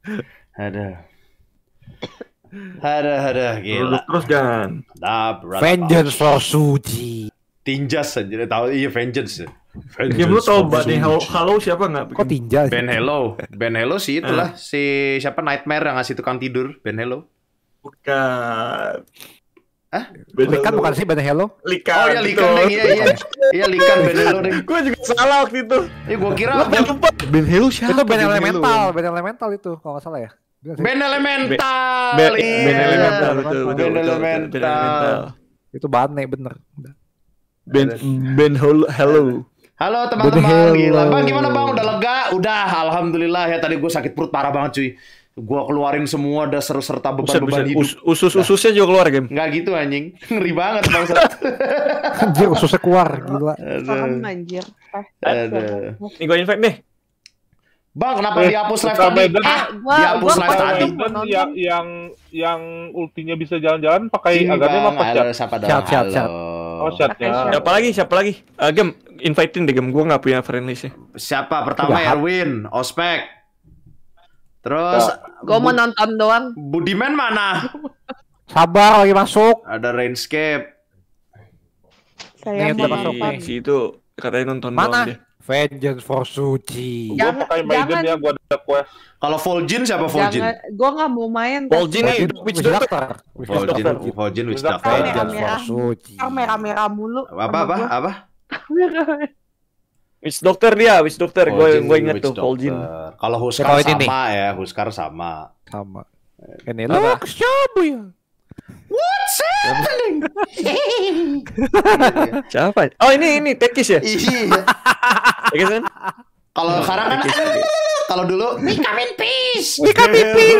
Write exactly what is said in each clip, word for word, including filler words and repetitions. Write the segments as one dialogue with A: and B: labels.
A: Ada. Ada, ada, gila.
B: Terus jangan.
C: Vengeance for Suji.
A: Tinjas aja, tahu iya Vengeance.
B: Game lu tau Ben Hello, Halo siapa nggak?
C: Kok tinja?
A: Ben Hello, Ben Hello sih itulah si siapa Nightmare yang ngasih tukang tidur, Ben Hello.
B: Bukan.
A: Hah?
C: Likan bukan sih Ben Hello?
B: Likan.
A: Oh ya Likan deh, iya iya. Iya Likan Ben Hello deh.
B: Gue juga salah waktu itu.
A: Eh gua kira
B: Ben Hello siapa?
C: Itu Ben Elemental, Ben Elemental itu kalau nggak salah ya.
A: Ben Elemental.
B: Ben
A: iya.
B: Ben Elemental betul betul.
A: Ben
B: betul,
A: Elemental.
B: Ben Elemental.
C: Itu Bane bener.
B: Ben Ben Hello. Hello.
A: Halo teman-teman, gila. Bang gimana bang? Udah lega? Udah, alhamdulillah ya. Tadi gue sakit perut parah banget cuy. Gue keluarin semua dasar serta beban-beban hidup.
B: Usus-ususnya juga keluar game.
A: Nggak gitu anjing. Ngeri banget bang.
C: Anjir ususnya keluar, gila.
D: Paham anjir.
A: Aduh.
B: Nih gue invite nih.
A: Bang, kenapa
E: Eh,
A: dihapus live
E: Ultra
A: tadi?
E: Maiden.
A: Ah,
D: Gua-
A: dihapus
D: gua
A: live
D: pas
A: tadi.
D: nonton.
E: Dan yang yang yang ultinya bisa jalan-jalan pakai
A: Ini
E: agamnya
A: bang,
E: apa
A: halo,
E: shot?
A: siapa dong?
C: Chat, chat, chat.
E: Oh shotnya.
B: Siapa lagi? Siapa lagi? Uh, game, invitein deh game. Gue nggak punya friend list-nya.
A: Siapa? Pertama
C: Udah.
A: Erwin, Ospek. Terus
D: Gua mau nonton doang.
A: Budiman mana?
C: Sabar lagi masuk.
A: Ada Rainscape.
D: Saya
C: Nih,
D: mau
C: udah masuk
D: nonton.
C: nih.
B: Si itu katanya nonton
C: Mana?
B: doang dia.
C: Vengeance for Suji.
E: Gue
D: Jangan-
E: pakai Maiden
D: jangan.
E: ya, gue ada quest.
A: Kalau Vol'jin siapa Vol'jin?
D: Jangan, gua nggak mau main.
B: Vol'jin nih, Witch Doctor.
A: Vol'jin, Vol'jin Witch Doctor.
C: Vengeance for
D: Merah-merah.
C: Suji.
D: Kan merah-merah mulu.
A: Apa apa apa?
B: Witch Doctor dia, Witch Doctor. Gue
A: Vol'jin,
B: gue inget
A: Witch
B: tuh
A: Doctor.
B: Vol'jin.
A: Kalau Huskar
C: Kalau ini nih.
A: sama ya, Huskar sama.
C: Sama. Ini
B: Apa?
C: lo siapa ya?
A: What's happening?
B: Siapa? Oh ini ini Tekis ya?
A: Iya.
B: Tekis kan?
A: Kalau sekarang kan
B: Tekis, Tekis.
A: kalau dulu Mika in peace.
C: Mika pipis.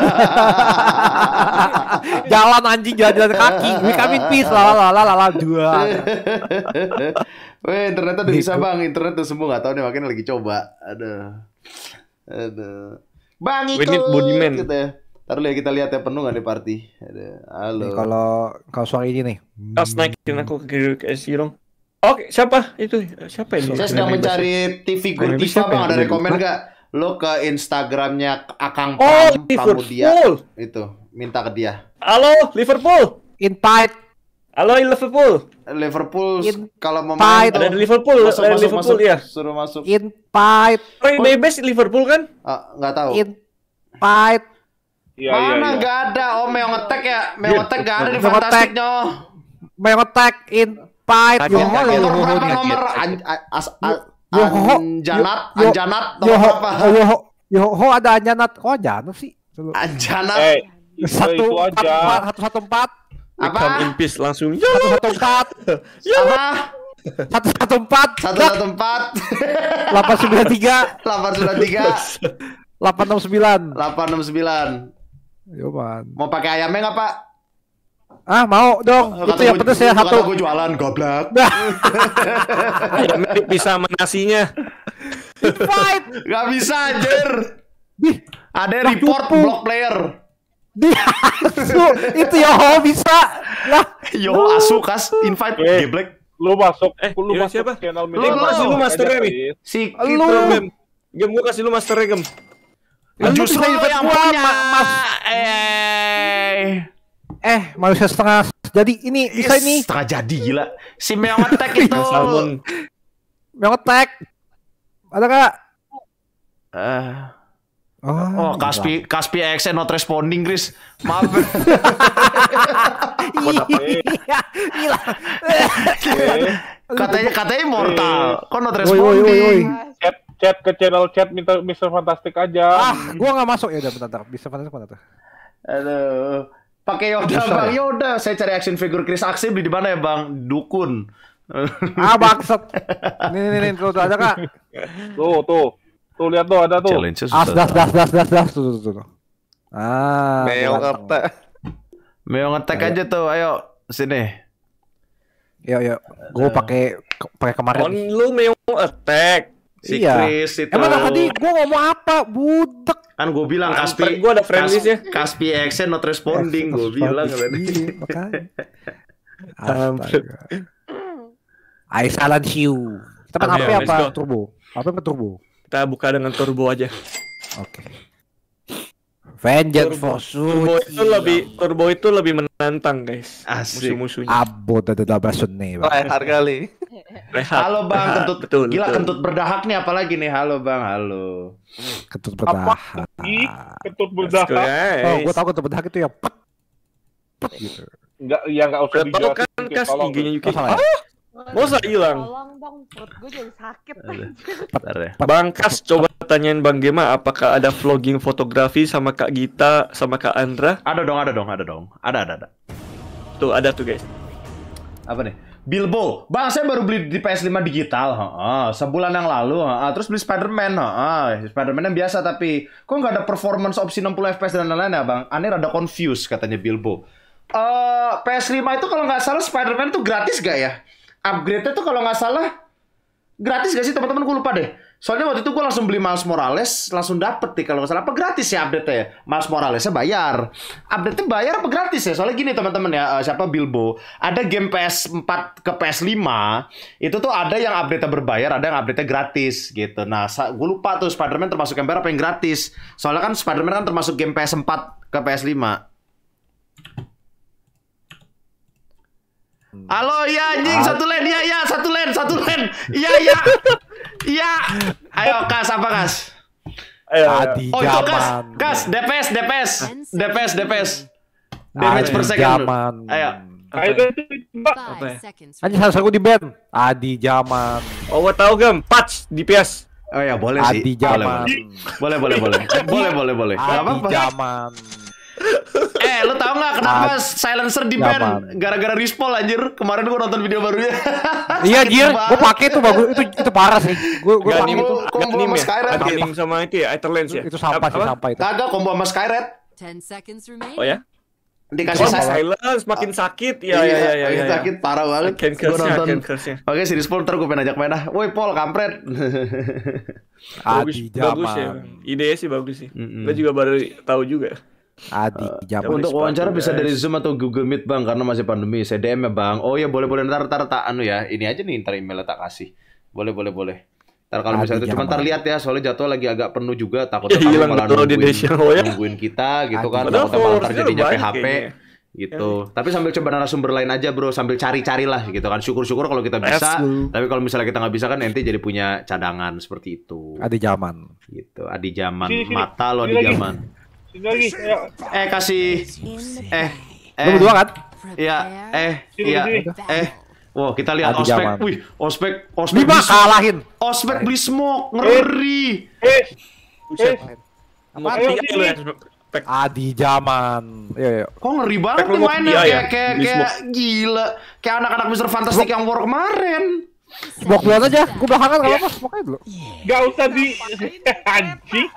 C: Jalan anjing jalan-jalan kaki. Mika pipis lala lala lala dua.
A: Weh, internet udah bisa bang, internet tuh semua nggak tahu nih makanya lagi coba. Aduh, aduh. Bang
B: We
A: ikut.
B: need Budiman.
A: Gitu ya. Taruh lihat kita lihat ya penuh nggak di party. Aduh, halo.
C: Nih, kalau kalau suara ini nih.
B: Pas naikin aku ke ke Sirong. Oke, siapa itu? Siapa ini?
A: Saya sedang mencari T V figur
B: Ini
A: Tifa
B: siapa
A: bang,
B: yang
A: ada
B: punya
A: rekomen
B: Tifa?
A: nggak? Lo ke Instagramnya Akang
B: Oh,
A: Pram, Pramudia
B: Liverpool.
A: itu, minta ke dia.
B: Halo, Liverpool.
C: Invite.
B: Halo, Liverpool.
A: Liverpool
C: In-
A: kalau mau
C: Fight.
A: main tuh,
B: Ada di Liverpool,
A: masuk,
B: ada di
A: masuk,
B: Liverpool
A: masuk,
B: ya.
A: suruh masuk.
C: Invite.
B: Oh, yang bebas Liverpool kan?
A: Ah, nggak tahu.
C: Invite.
E: Iya iya
A: Mana
E: iya.
A: nggak ada? Oh, mau ngetek ya? Mau ngetek nggak ada di
C: Mau ngetek.
A: Fantastiknya.
C: Mau ngetek invite.
B: Kaget,
C: Yo
A: Nomor
B: kaget.
A: nomor
C: yo
A: berapa
C: yo
A: nomor? An- a- as- a-
C: Yo, ho.
A: Anjanat,
C: Yo,
A: Anjanat
C: yo
A: nomor
C: ho
A: berapa?
C: yo ho yo ho ada Anjanat. Oh Anjanat sih.
A: Anjanat
E: Eh, itu,
C: Satu
E: itu
C: empat
E: aja.
C: empat satu satu empat
A: apa?
B: Come in peace langsung. Ya.
C: satu satu empat
A: Apa?
C: satu satu empat
A: Satu satu empat,
C: delapan sembilan tiga
A: delapan sembilan tiga,
C: delapan enam sembilan.
A: delapan enam sembilan.
C: Yo man.
A: Mau pakai ayamnya nggak Pak?
C: Ah mau dong. Itu yang pedes ya
A: Kata
C: satu.
A: gue jualan goblok.
B: Ayam mirip bisa sama nasinya.
C: Invite.
A: Gak bisa anjir.
C: Di
A: Ada
C: Lah,
A: report
C: cupu.
A: block player.
C: di asu. Itu yo ho bisa. Lah.
A: Yo asu kas invite
E: Eh.
A: geblek.
E: Lu masuk,
B: Eh,
E: lu
B: iya,
E: masuk
B: siapa?
E: channel
A: Lu,
E: media.
A: lu, kasih lu
B: masternya nih.
A: Si
C: Lu.
A: gitu.
B: Gem, gem gua kasih lu masternya gem.
C: Lu
A: Justru
C: bisa
A: lu
C: invite
A: yang
C: gua,
A: punya.
C: Ma- Mas.
A: Eh.
C: Eh manusia setengah. Jadi ini bisa ini.
A: Setengah jadi gila. Si Meong Attack itu.
B: Salmon.
C: Mau ngetek. Ada kak?
A: Eh.
C: Oh,
A: Oh, Kaspi Kaspi A X N not responding, Chris. Maaf.
C: Iya, gila.
E: Eh,
A: katanya katanya immortal. Kok not
C: Woi, woi, woi, woi.
A: responding?
E: chat chat ke channel chat minta mister Fantastic aja.
C: Ah, gua nggak masuk ya udah bentar, bentar. Bisa fantastik mana tuh?
A: Aduh. Pakai Yoda,
C: Susah
A: Bang.
C: ya?
A: Yoda, saya cari action figure Chris Aksi beli di mana ya, Bang? Dukun.
C: Ah, bangsat. Nih, nih, nih, tuh, tuh ada kak.
E: Tuh, tuh. Tuh lihat tuh ada tuh.
A: Challenge-nya
C: As, das, das, das, das, das, tuh, tuh, tuh, tuh. Ah,
B: Meong
C: ganteng.
B: apa?
A: Mau ngetek aja tuh, ayo sini.
C: Yuk, yuk. Gua pakai pakai kemarin.
B: On
C: nih.
B: lu mau attack.
A: Si
C: Iya.
A: Chris itu.
C: Emang tadi gua ngomong apa? Budek.
A: Kan gue bilang
B: Kaspri,
A: Kaspi
B: gua ada friend list ya.
A: Kaspi A X N not responding, gue bilang tadi.
C: Iya, makanya. Astaga. I silence you. Kita kan
B: Ayo,
C: apa
B: let's
C: apa
B: go.
C: turbo? Apa apa turbo?
B: Kita buka dengan turbo aja.
C: Oke. Vengeance
B: Turbo,
C: for
B: Turbo
C: Suci.
B: itu lebih Turbo itu lebih menantang guys.
A: Asik.
B: Musuh-musuhnya.
C: Abo dada basune.
F: Tryhard kali.
B: Rehat.
A: Halo Bang,
B: Rehat.
A: kentut.
B: Betul,
A: Gila
B: betul.
A: kentut berdahak nih apalagi nih. Halo Bang, halo.
C: Kentut
E: Apa?
C: berdahan.
E: Ih, ketut
B: Let's go,
E: berdahak.
B: guys.
C: Oh, gua tahu kentut berdahan itu yang pet. Pet gitu.
E: Enggak, ya enggak usah
B: Udah tau
E: dijelasin.
B: kan
E: Cuk,
B: kas
E: tolong,
B: I G-nya Yuki.
C: Oh, salah ya?
B: Masa hilang?
D: Tolong dong, perut gue jadi sakit.
A: Bentar ya.
B: Bang Kas coba tanyain Bang Gema apakah ada vlogging fotografi sama Kak Gita sama Kak Andra?
A: Ada dong, ada dong, ada dong. Ada, ada, ada.
B: Tuh ada tuh guys.
A: Apa nih? Bilbo. Bang, saya baru beli di P S lima digital. Heeh, sebulan yang lalu. Heeh, terus beli Spider-Man. Heeh, Spider-Man yang biasa tapi kok nggak ada performance opsi enam puluh F P S dan lain-lain ya, Bang? Aneh rada confused katanya Bilbo. Eh, P S lima itu kalau nggak salah Spider-Man itu gratis gak ya? Upgrade-nya tuh kalau nggak salah gratis gak sih teman-teman? Gue lupa deh. Soalnya waktu itu gue langsung beli Miles Morales, langsung dapet nih kalau nggak salah. Apa gratis ya update-nya ya? Miles Morales-nya bayar. Update-nya bayar apa gratis ya? Soalnya gini teman-teman ya, uh, siapa Bilbo, ada game P S empat ke P S lima, itu tuh ada yang update-nya berbayar, ada yang update-nya gratis gitu. Nah, gue lupa tuh Spider-Man termasuk yang bayar apa yang gratis. Soalnya kan Spider-Man kan termasuk game P S empat ke P S lima. Halo, iya anjing, satu lane, iya, iya, satu lane, satu lane, iya, iya, iya. Ayo, Kas, apa Kas?
B: Ayo, ayo.
C: Adi
A: Oh, itu Kas,
C: zaman.
A: Kas, D P S, D P S, D P S, D P S. Damage per second.
C: Zaman.
A: Ayo.
E: Ayo deh, coba.
B: Apa ya?
C: Anjing harus aku di band. Adi zaman.
B: Oh gua tahu Gem, patch D P S.
A: Oh ya, boleh sih.
C: Adi
A: Boleh,
C: zaman.
A: boleh, boleh, boleh. Boleh, boleh, boleh. Gak
C: Adi
A: apa-apa.
C: zaman.
A: Eh, lu tau gak kenapa
C: Adi
A: silencer di band?
C: zaman.
A: Gara-gara respawn anjir. Kemarin gua nonton video barunya.
C: Iya,
A: Sakit
C: Jir.
A: banget.
C: Gua pakai itu bagus. Itu itu parah sih. Gua gua pakai
B: Ganim
C: itu.
A: Combo- combo
B: Ganim
A: sama
B: ya?
A: Skyrim.
B: Ganim sama itu ya, Etherlands ya.
C: Itu sampah sih,
B: Apa?
C: sampah itu.
A: Kagak combo sama Skyred.
G: ten seconds remaining.
B: Oh ya?
A: Dikasih
B: Oh,
A: saya.
B: silence makin sakit. Ya ya ya ya.
A: Iya,
B: ya.
A: sakit parah banget.
B: Ken
A: Gua
B: curse-nya,
A: nonton.
B: Ken curse-nya.
A: Oke, si respawn ntar gue pengen ajak main dah. Woi, Pol, kampret.
B: Bagus,
C: Adi
B: bagus ya.
C: zaman.
B: Idenya sih bagus sih.
A: Mm-mm.
B: Gue juga baru tahu juga.
C: Adi zaman.
A: Untuk
B: sepatu,
A: wawancara bisa
B: guys.
A: dari Zoom atau Google Meet bang, karena masih pandemi. Saya D M ya bang. Oh ya boleh boleh ntar ntar tak anu ya. Ini aja nih ntar emailnya tak kasih. Boleh boleh boleh. Ntar kalau misalnya
C: Adi
A: itu cuma
C: zaman.
A: ntar lihat ya. Soalnya jadwal lagi agak penuh juga. Takut
B: Ya, hilang betul di Indonesia, oh ya.
A: nungguin kita gitu
C: Adi
A: kan.
C: zaman.
A: Takutnya malah ntar
B: Followersnya
A: jadinya
B: banyak
A: P H P
B: kayaknya.
A: gitu. Tapi sambil coba narasumber lain aja bro. Sambil cari-cari lah gitu kan. Syukur-syukur kalau kita bisa.
B: Let's go.
A: Tapi kalau misalnya kita nggak bisa kan nanti jadi punya cadangan seperti itu.
C: Adi zaman.
A: Gitu. Adi zaman.
E: Sini, sini.
A: Mata lo
E: Sini
A: di
E: lagi.
A: zaman.
E: Sini lagi, ayo.
A: Eh kasih. Eh.
C: Lu berdua kan?
A: Iya, eh,
E: Sini,
A: iya,
E: sini.
A: eh. Wow, kita lihat
C: Adi
A: ospek.
C: zaman.
A: Wih, ospek, ospek
C: Lima
A: beli smoke.
C: kalahin.
A: Ospek beli smoke, ngeri.
E: Eh,
B: Buset.
E: eh.
B: Mau
E: Ayo,
B: tiga
E: sini.
B: lu ya. Pek.
C: Adi zaman. Iya, iya.
A: Kok ngeri banget
B: Lu
A: nih
B: mau
A: mainnya
B: dia
A: kayak
B: ya?
A: kayak
B: Beli
A: kayak gila. Kayak anak-anak mister Fantastic yang war kemarin.
C: Smoke duluan aja. Gua belakangan kalau apa smoke aja dulu.
E: Gak usah di anjing.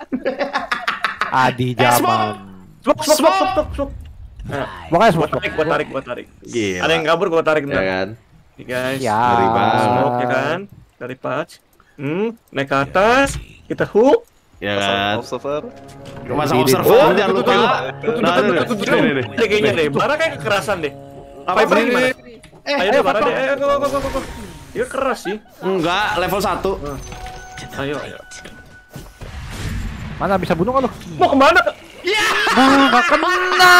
C: Adi
A: Eh, smoke.
C: zaman.
B: Smoke, smoke, smoke, smoke, smoke.
C: Makanya
B: Gua
C: smoke.
B: tarik, gua tarik, gua tarik.
A: Gila.
B: Ada yang kabur, gua tarik
A: Ya
B: bentar.
A: kan?
B: Nih guys.
C: Ya.
A: Ngeri banget.
B: Smoke ya kan. Dari patch. Hmm, naik ke atas. Kita hook.
A: Ya kan?
F: Observer.
A: Masa
C: Ini.
A: observer
B: Oh,
A: jangan lupa. Nah, ini, ini, ini, ini.
B: Ada kayaknya deh. Bara kayak kekerasan deh.
A: Apa
B: Viper
A: ini?
B: gimana?
A: Eh,
B: Ayo deh, Bara deh. Ayo, go, go, go, go, go. Dia keras sih.
A: enggak, level satu.
B: Ayo, ayo.
C: Mana bisa bunuh kan lu?
B: Mau kemana?
C: Ah, gak kena.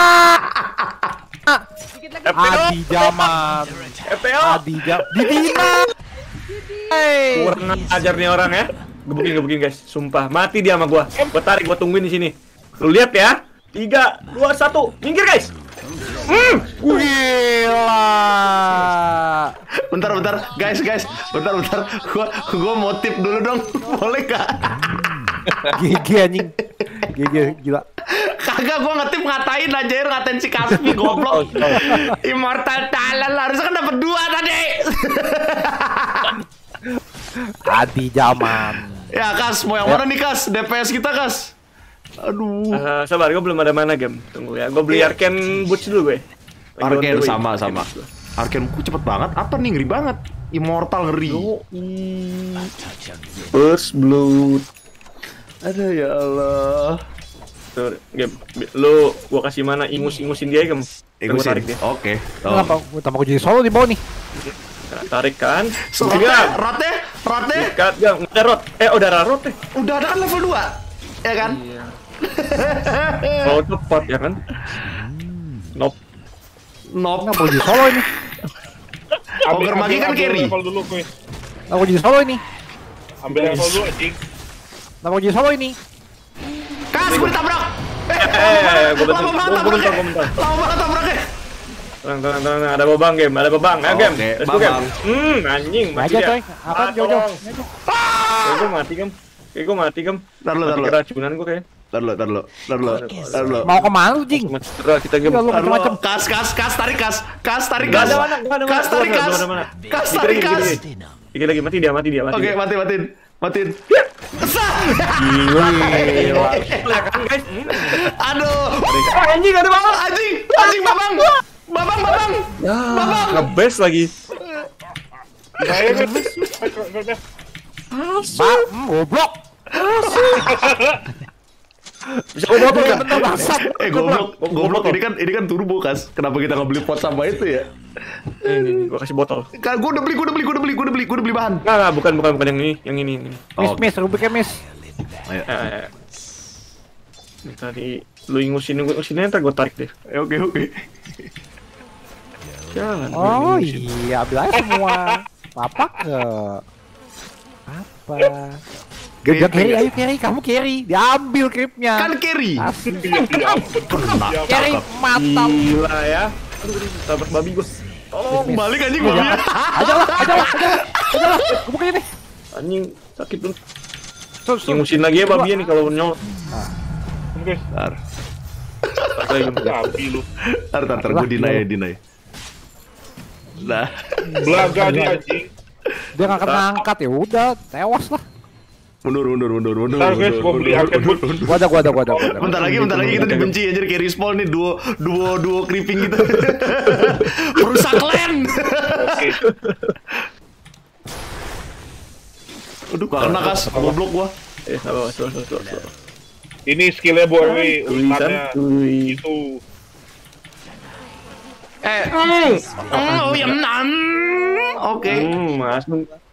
B: F P O.
C: Adi zaman.
B: F P O.
C: Adi zaman. Didina. Hey.
B: Kurang ajar nih orang ya. Gebukin, gebukin guys. Sumpah, mati dia sama gua. Gua tarik, gua tungguin di sini. Lu lihat ya. Tiga, dua, satu. Minggir guys. Hmm.
C: Gila.
A: Bentar, bentar, guys, guys, bentar, bentar. Gua, gua mau tip dulu dong, boleh gak?
C: G G anjing. G G gila.
A: Kagak, gua ngetip ngatain aja, ngatain si Kaspi goblok. Immortal Talent lah, harusnya kan dapat dua tadi.
C: Adi zaman.
A: Ya Kas, mau yang mana nih Kas? D P S kita Kas. Aduh.
B: Eh, sabar, gua belum ada mana game. Tunggu ya. Gua beli Arcane Boots dulu gue. Lagi on
A: Arcane
B: the way.
A: sama sama. Arcane ku cepet banget. Apa nih ngeri banget? Immortal ngeri.
B: First Blood.
A: Aduh ya Allah.
B: Tuh, game. Lu gua kasih mana ingus-ingusin dia, game. Gua tarik dia.
A: Oke.
C: Kenapa? Kenapa gua jadi solo di bawah nih?
B: Nah, tarik kan.
A: Rotnya,
B: Tiga.
A: rotnya, rotnya.
B: Kat, gak ada rot. Eh, udah ada rot eh.
A: Udah ada kan level dua. Ya kan?
B: Iya. Kalau cepat ya kan? Nope.
A: Nope.
C: Nggak mau jadi solo ini.
A: Ogre Magi kan carry.
E: Level dulu, kuy.
C: Nggak mau jadi solo ini.
E: Ambil level dulu, anjing.
C: Nggak mau jadi solo ini.
A: Kas, gue ditabrak.
B: Eh, gue bentar,
A: Lama banget
B: gue bentar,
A: tabraknya.
B: gue bentar.
A: Lama banget tabraknya.
B: Tenang, tenang, tenang, ada babang game, ada babang, ayo game,
A: Oke,
B: let's go game.
A: babang.
B: Hmm, anjing, mati
C: Aja
B: dia.
C: coy. Apa jauh-jauh.
B: Kayak gue mati game, kayak gue mati game.
A: Tar lu, tar
B: Mati
A: lu.
B: keracunan gue kayaknya.
A: Tar lu, tar lu, tar lu, tar lu.
C: Mau kemana lu, Jing?
B: Mati cedera kita game.
C: Ya, lu
A: Tar lu.
C: macam-macam.
A: Kas, kas, kas, tarik kas. Kas, tarik
B: Gak
A: kas.
B: ada mana, gak ada mana.
A: Kas, tarik
B: Belum,
A: kas.
B: belum ada mana.
A: Kas,
B: Dikit
A: tarik
B: lagi, dikit
A: kas.
B: lagi. Dikit lagi, mati dia, mati dia, mati
A: Oke,
B: dia.
A: mati, matiin. Matiin.
B: Gila, gila. Gila kan guys? Hmm.
A: Aduh.
B: Oh, anjing ada babang.
A: Anjing, anjing babang. Babang, babang. Babang.
B: Nge-best lagi.
E: Saya kan.
C: Pak, hmm, goblok.
B: Bisa gue botol ya?
C: Bentar bangsat.
A: Eh, goblok, goblok ini kan ini kan turbo kas. Kenapa kita nggak beli pot sama itu ya?
B: Ini, gue kasih botol.
A: Kan gue udah beli, gue udah beli, gue udah beli, gue udah beli, gue udah beli bahan.
B: Nggak, nggak, bukan, bukan, bukan yang ini, yang ini, yang ini.
C: Miss,
A: Oh.
C: miss, Rubiknya miss.
A: Ayo.
B: Eh, eh, eh. Ini tadi lu ingusin, ingusin ntar gue tarik deh.
A: Eh, Oke, oke.
B: Jangan. lu
C: Oh
B: ingusin.
C: iya, ambil aja semua. Papa ke apa? Gajah carry, ayo carry, kamu carry. Diambil creepnya.
A: Kan carry.
C: Asik.
A: Kena.
C: Carry mata.
B: Gila ya. Aduh, aduh, tabrak babi gue.
A: Tolong balik anjing
C: Aja
A: mobilnya.
C: lah, aja lah, aja lah, aja lah, aja lah. Gebuk aja nih.
B: Anjing, sakit tuh.
C: Sus, sus.
B: Ingusin lagi ya babi nih kalau nyolot.
E: Guys,
A: Tar,
B: Tarik lagi.
E: babi lu.
A: tar, tar, tar, gue deny, deny. Nah,
E: Belaga dia anjing.
C: Dia nggak kena angkat ya udah, tewas lah.
A: mundur, mundur, mundur, mundur.
E: Ntar, guys,
A: mundur,
E: gua beli
A: mundur,
E: arcade
A: mundur,
E: boot.
A: mundur.
C: Gua ada, gua ada, gua ada, gua ada.
A: Bentar lagi, bentar lagi kita dibenci aja carry spawn nih duo, duo, duo creeping gitu. Perusak land.
E: Oke.
A: Aduh, gak kena kas, goblok gua.
B: Eh, sabar, sabar, sabar, sabar.
E: Ini skillnya Bu Ewi, ultannya
B: Tulisan,
E: itu.
A: Eh, oh ya nan. Oke.
B: Hmm, mas.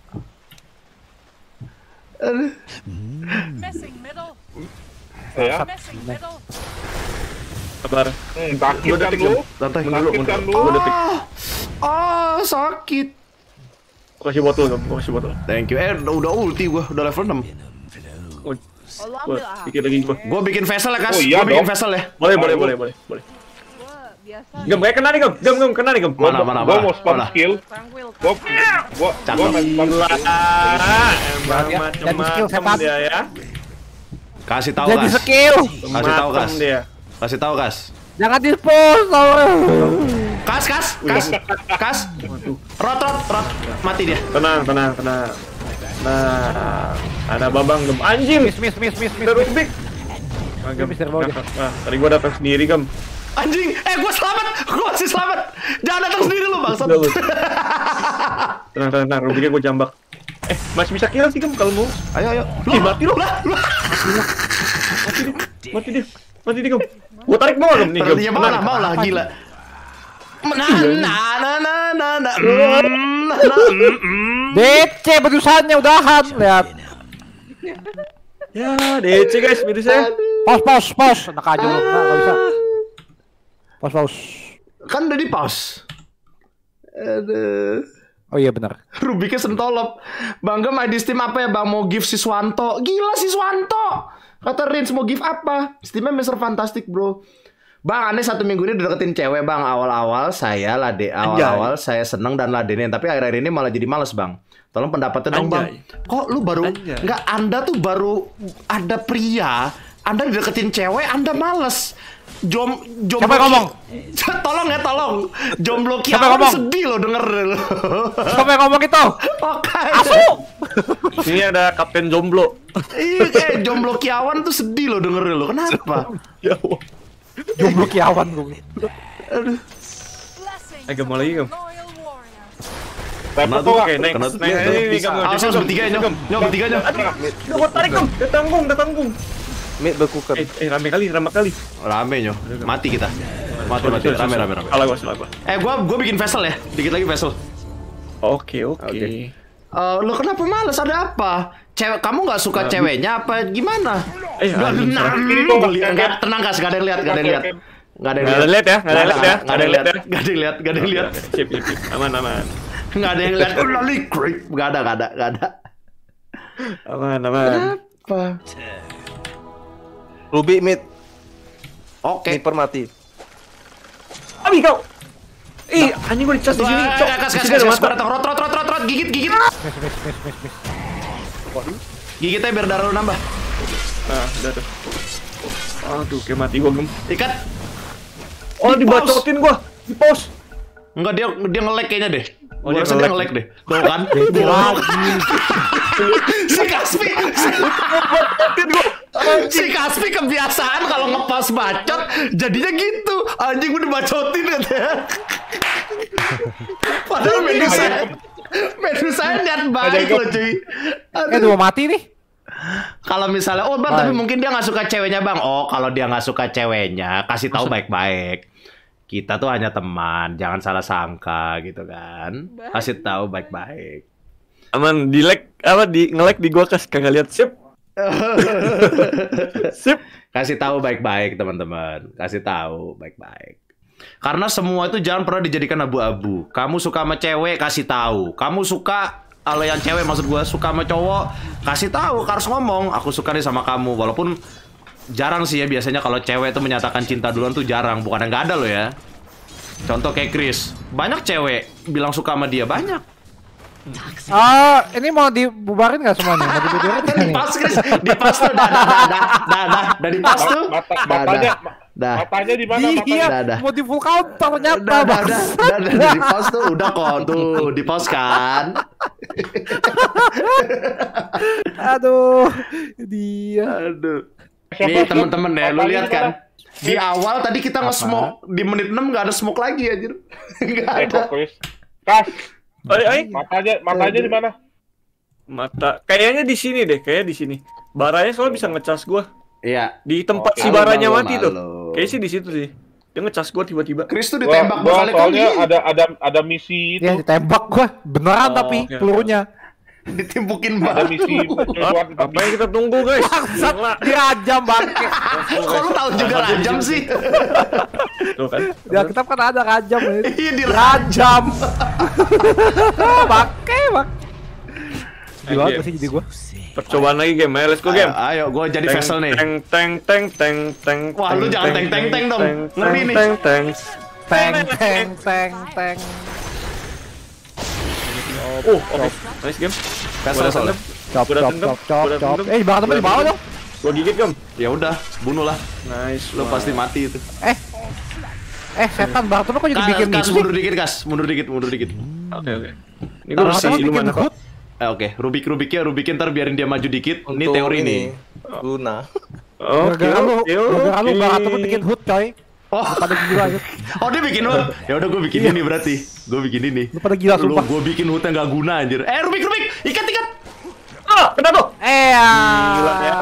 F: Missing middle.
E: Ya.
F: Missing middle.
B: Sabar.
E: Hmm, sakit kan lu?
A: Santai.
B: Mundur dulu,
E: Sakit
B: mundur.
E: kan lu?
B: Dua detik.
A: Ah, sakit.
B: Gua kasih botol, kamu. Gua kasih botol.
A: Thank you. Eh, udah, udah ulti gua, udah level enam.
B: Gua,
D: Oh, lu
B: gua
D: ambil ah.
B: pikir lagi gua.
A: Gua bikin vessel ya, Kas.
E: Oh, iya
A: Gua bikin
E: dong.
A: vessel ya.
B: Boleh, boleh, boleh, boleh, boleh.
D: Gua biasa.
B: Gem, kayak kena nih, Gem. Gem, Gem, kena nih, Gem.
A: Mana, mana,
E: Gua
A: mana?
E: mau spam
A: Mana?
E: skill.
D: Tranquil.
E: Gua gua gua main spam
B: Gila.
E: skill.
B: Emang
C: Ya, jadi skill
B: macam-macam
C: setan.
B: dia ya.
A: Kasih tahu,
C: Jadi
A: Kas.
C: skill.
A: Kasih tahu, Kas.
B: Macem dia.
A: Kasih tahu, Kas.
C: Jangan dispose.
A: Kas, Kas, Kas. Kas. Rot, rot, rot. Mati dia.
B: Tenang, tenang, tenang. Nah, ada babang Gem. Anjing.
C: Miss, miss, miss, miss, miss.
B: Terus big. Ah, Gem.
C: Mister Bawah.
B: Nah, tadi gua datang sendiri, Gem.
A: Anjing, eh gua selamat. Gua masih selamat. Jangan datang sendiri lu, bangsat.
B: Udah, lu. Tenang, tenang, tenang. Rubiknya gua jambak. Eh, masih bisa kill sih, Gem, kalau mau.
A: Ayo, ayo.
B: Ih, mati lu.
A: Lah, lah.
B: Mati dia. Mati dia. Mati dia, Gem. Gua tarik mau, Gem. Nih, Gem.
A: Ternyata mau lah,
B: Tenang.
A: mau lah, gila. Nah, nah, nah, nah, nah, nah, mm, nah, nah, mm, mm.
C: D C berusahannya udahan, lihat.
B: Ya, D C guys, video saya.
C: Pause, pause, pause. Enak aja lu, nggak nggak bisa. Pause, pause.
A: Kan udah di pause. Aduh.
C: Oh iya benar.
A: Rubiknya sentolop. Bang Gem, I D Steam apa ya, Bang? Mau give Siswanto. Gila, Siswanto. Kata Rins mau give apa? Steamnya mister Fantastic, bro. Bang, aneh satu minggu ini udah deketin cewek, Bang. Awal-awal saya lade, awal-awal saya seneng dan ladenin, tapi akhir-akhir ini malah jadi males, Bang. Tolong pendapatnya dong, Bang.
B: Anjay.
A: Kok lu baru
B: Anjay.
A: nggak Anda tuh baru ada pria, Anda dideketin cewek, Anda males. Jom jomblo.
C: Siapa yang ngomong?
A: Tolong ya, tolong. Jomblo
C: Siapa yang
A: kiawan
C: ngomong?
A: sedih lo denger lo.
C: Siapa yang ngomong itu?
A: Oke.
C: Asu.
B: Sini ada Kapten Jomblo.
A: Iya, eh, jomblo kiawan tuh sedih lo denger lo. Kenapa?
B: Ya Allah.
C: Jomblo kiawan gue.
F: Blessings
B: Eh, Gem, mau
F: of
B: lagi,
F: a
B: Gem.
F: loyal warrior.
E: Tapi
A: Kena
E: tuh
B: Oke, next.
A: Kena-
B: Next, ini Gem.
A: Awas, awas, bertiga ya, Nyok. Nyok, bertiga, Nyok.
B: Udah gua tarik, Gem. Udah tanggung, udah tanggung.
G: Mid berkuker.
B: Eh, eh, rame kali, rame kali.
A: Rame, Nyok. Mati kita. Mati, mati. Rame, rame, rame.
B: Salah gua, salah gua.
A: Eh, gua gua bikin vessel ya. Dikit lagi vessel.
B: Oke, oke.
A: Oke. Eh, lu kenapa males? Ada apa? Cewek kamu nggak suka ceweknya apa gimana?
B: Eh,
A: Nggak,
B: anjing,
A: nah,
E: Ini kok,
A: gua lihat-
E: Ken.
A: nggak- tenang guys, nggak ada yang lihat, nggak ada yang lihat, nggak ada yang
B: Nggak ada lihat ya, nggak ada lihat ya,
A: nggak ada yang lihat, nggak ada yang lihat, nggak ada yang lihat,
B: Sip, sip, sip. Aman, aman.
A: nggak ada yang lihat. Oh, lali creep, nggak ada, nggak ada, nggak ada.
B: Aman, aman.
A: Apa?
G: Ruby mid,
A: Oke.
G: sniper mati.
B: Abi kau. Ih, anjing gua dicas di sini, cok.
A: Kas,
B: Di
A: kas,
B: sini
A: kas,
B: ada
A: kas,
B: mata.
A: datang, rot, rot, rot, rot, rot, gigit, gigit. Gigitnya biar darah lu nambah.
B: Ah, udah tuh. Aduh, kayak mati gua, Gem.
A: Ikat.
B: Oh,
A: Di
B: dibacotin gua. Di pause.
A: Enggak, dia dia nge-lag kayaknya deh.
B: Oh,
A: Gua
B: dia
A: rasa dia
B: nge-lag.
A: nge-lag deh. Tuh kan? Si Kaspi. Si Kaspi kebiasaan kalau ngepas bacot jadinya gitu. Anjing gue dibacotin katanya. Padahal Medusa Medusa niat baik loh cuy.
C: Eh, udah mau mati nih.
A: Kalau misalnya, oh bang, tapi
C: Baik.
A: mungkin dia nggak suka ceweknya bang. Oh, kalau dia nggak suka ceweknya, kasih tahu baik-baik. Kita tuh hanya teman, jangan salah sangka gitu kan. Kasih tahu baik-baik.
B: Aman, di lag apa di nge-lag di gua kas kagak lihat. Sip. Sip.
A: Kasih tahu baik-baik teman-teman. Kasih tahu baik-baik. Karena semua itu jangan pernah dijadikan abu-abu. Kamu suka sama cewek, kasih tahu. Kamu suka, kalau yang cewek maksud gua suka sama cowok, kasih tahu. Harus ngomong, aku suka nih sama kamu. Walaupun jarang sih ya, biasanya kalau cewek itu menyatakan cinta duluan tuh jarang. Bukan nggak ada loh ya. Contoh kayak Chris, banyak cewek bilang suka sama dia, banyak.
C: Ah, ini mau dibubarin nggak semuanya? Mau dibubarin nggak nih?
A: Pas Chris, di pas tuh, dah, dah, dah, dah, dah, dah, dah, di pas tuh.
E: Mata,
A: Dah,
E: matanya,
A: dah,
E: ma-
A: dah.
E: matanya di mana? Matanya.
C: Iya,
A: Dah, dah.
C: mau di full counter ternyata.
A: Udah, udah,
C: Bang.
A: udah, udah, udah, di post tuh, udah kok, tuh, di post kan.
C: Aduh, dia.
A: Aduh.
E: Siapa
A: Nih
E: tuh?
A: temen-temen ya, lu
E: Matanya
A: lihat
E: di
A: kan.
E: mana?
A: Di awal tadi kita nge-smoke, di menit enam nggak ada smoke lagi anjir. Nggak
E: Eh,
A: ada.
E: kok, Chris? Kas,
B: Oi, oi.
E: matanya, matanya di mana?
B: Mata kayaknya di sini deh, kayaknya di sini. Baranya soalnya bisa ngecas gua.
A: Iya.
B: Di tempat
A: Oh,
B: si
A: malu,
B: baranya
A: malu,
B: mati tuh.
A: malu.
B: Kayaknya sih di situ sih. Dia ngecas gua tiba-tiba.
A: Chris tuh
E: Gua,
A: ditembak
E: gua
A: berkali-kali.
E: soalnya ada ada ada misi itu,
C: Ya ditembak gua, beneran
B: Oh,
C: tapi
B: oke,
C: pelurunya.
A: Ditimpukin
E: ada
A: banget.
E: misi tujuan
B: Apa yang kita tunggu, guys?
C: Bangsat,
B: Gila.
C: dirajam bangke.
A: Kok lu tahu juga rajam sih?
B: Tuh kan.
C: Di Alkitab kan ada rajam.
A: Iya dirajam.
C: Bangke, bang. Gila
B: Game.
C: sih jadi gua.
B: Percobaan lagi game, ayo let's go game.
A: Ayo, gue jadi
B: Teng,
A: vessel nih.
B: Teng teng teng teng teng.
A: Wah, lu jangan teng, teng, teng dong. Ngeri nih.
B: Teng teng.
C: Teng, teng, teng, teng.
B: Oh, oke. Nice game.
A: Vessel
B: Gua
A: soalnya.
C: Cop,
B: Gua udah
C: cop,
B: tendem.
C: cop, cop,
B: Gua udah
C: cop.
B: tendem.
C: Eh, bang temen di bawah dong.
B: Gua gigit, Gem.
A: Ya udah, bunuh lah.
B: Nice.
A: Lu pasti mati itu.
C: Eh, eh setan bang temen kok jadi bikin
A: Kas,
C: gitu?
A: mundur dikit, Kas. Mundur dikit, mundur dikit.
B: Oke, oke. Ini
A: Taruh
B: gua
A: sih,
B: bersih
C: bikin
B: lumayan kok.
C: hood.
A: Eh, oke, Rubik Rubiknya Rubikin ntar biarin dia maju dikit. Ini
G: Untuk
A: teori nih.
G: Guna.
B: Oke,
C: Gara-gara lu,
B: oke,
C: gara-gara lu
B: oke.
C: bang temen bikin hood coy.
A: Oh,
C: Lu pada gila gitu.
A: oh dia bikin hood. Ya udah gue bikin ini berarti. Gue bikin ini.
C: Lu pada gila
A: Lu
C: sumpah.
A: gue bikin hood yang gak guna anjir. Eh, Rubik Rubik, ikat ikat.
B: Ah, kena tuh.
C: Eh,
B: Gila ya.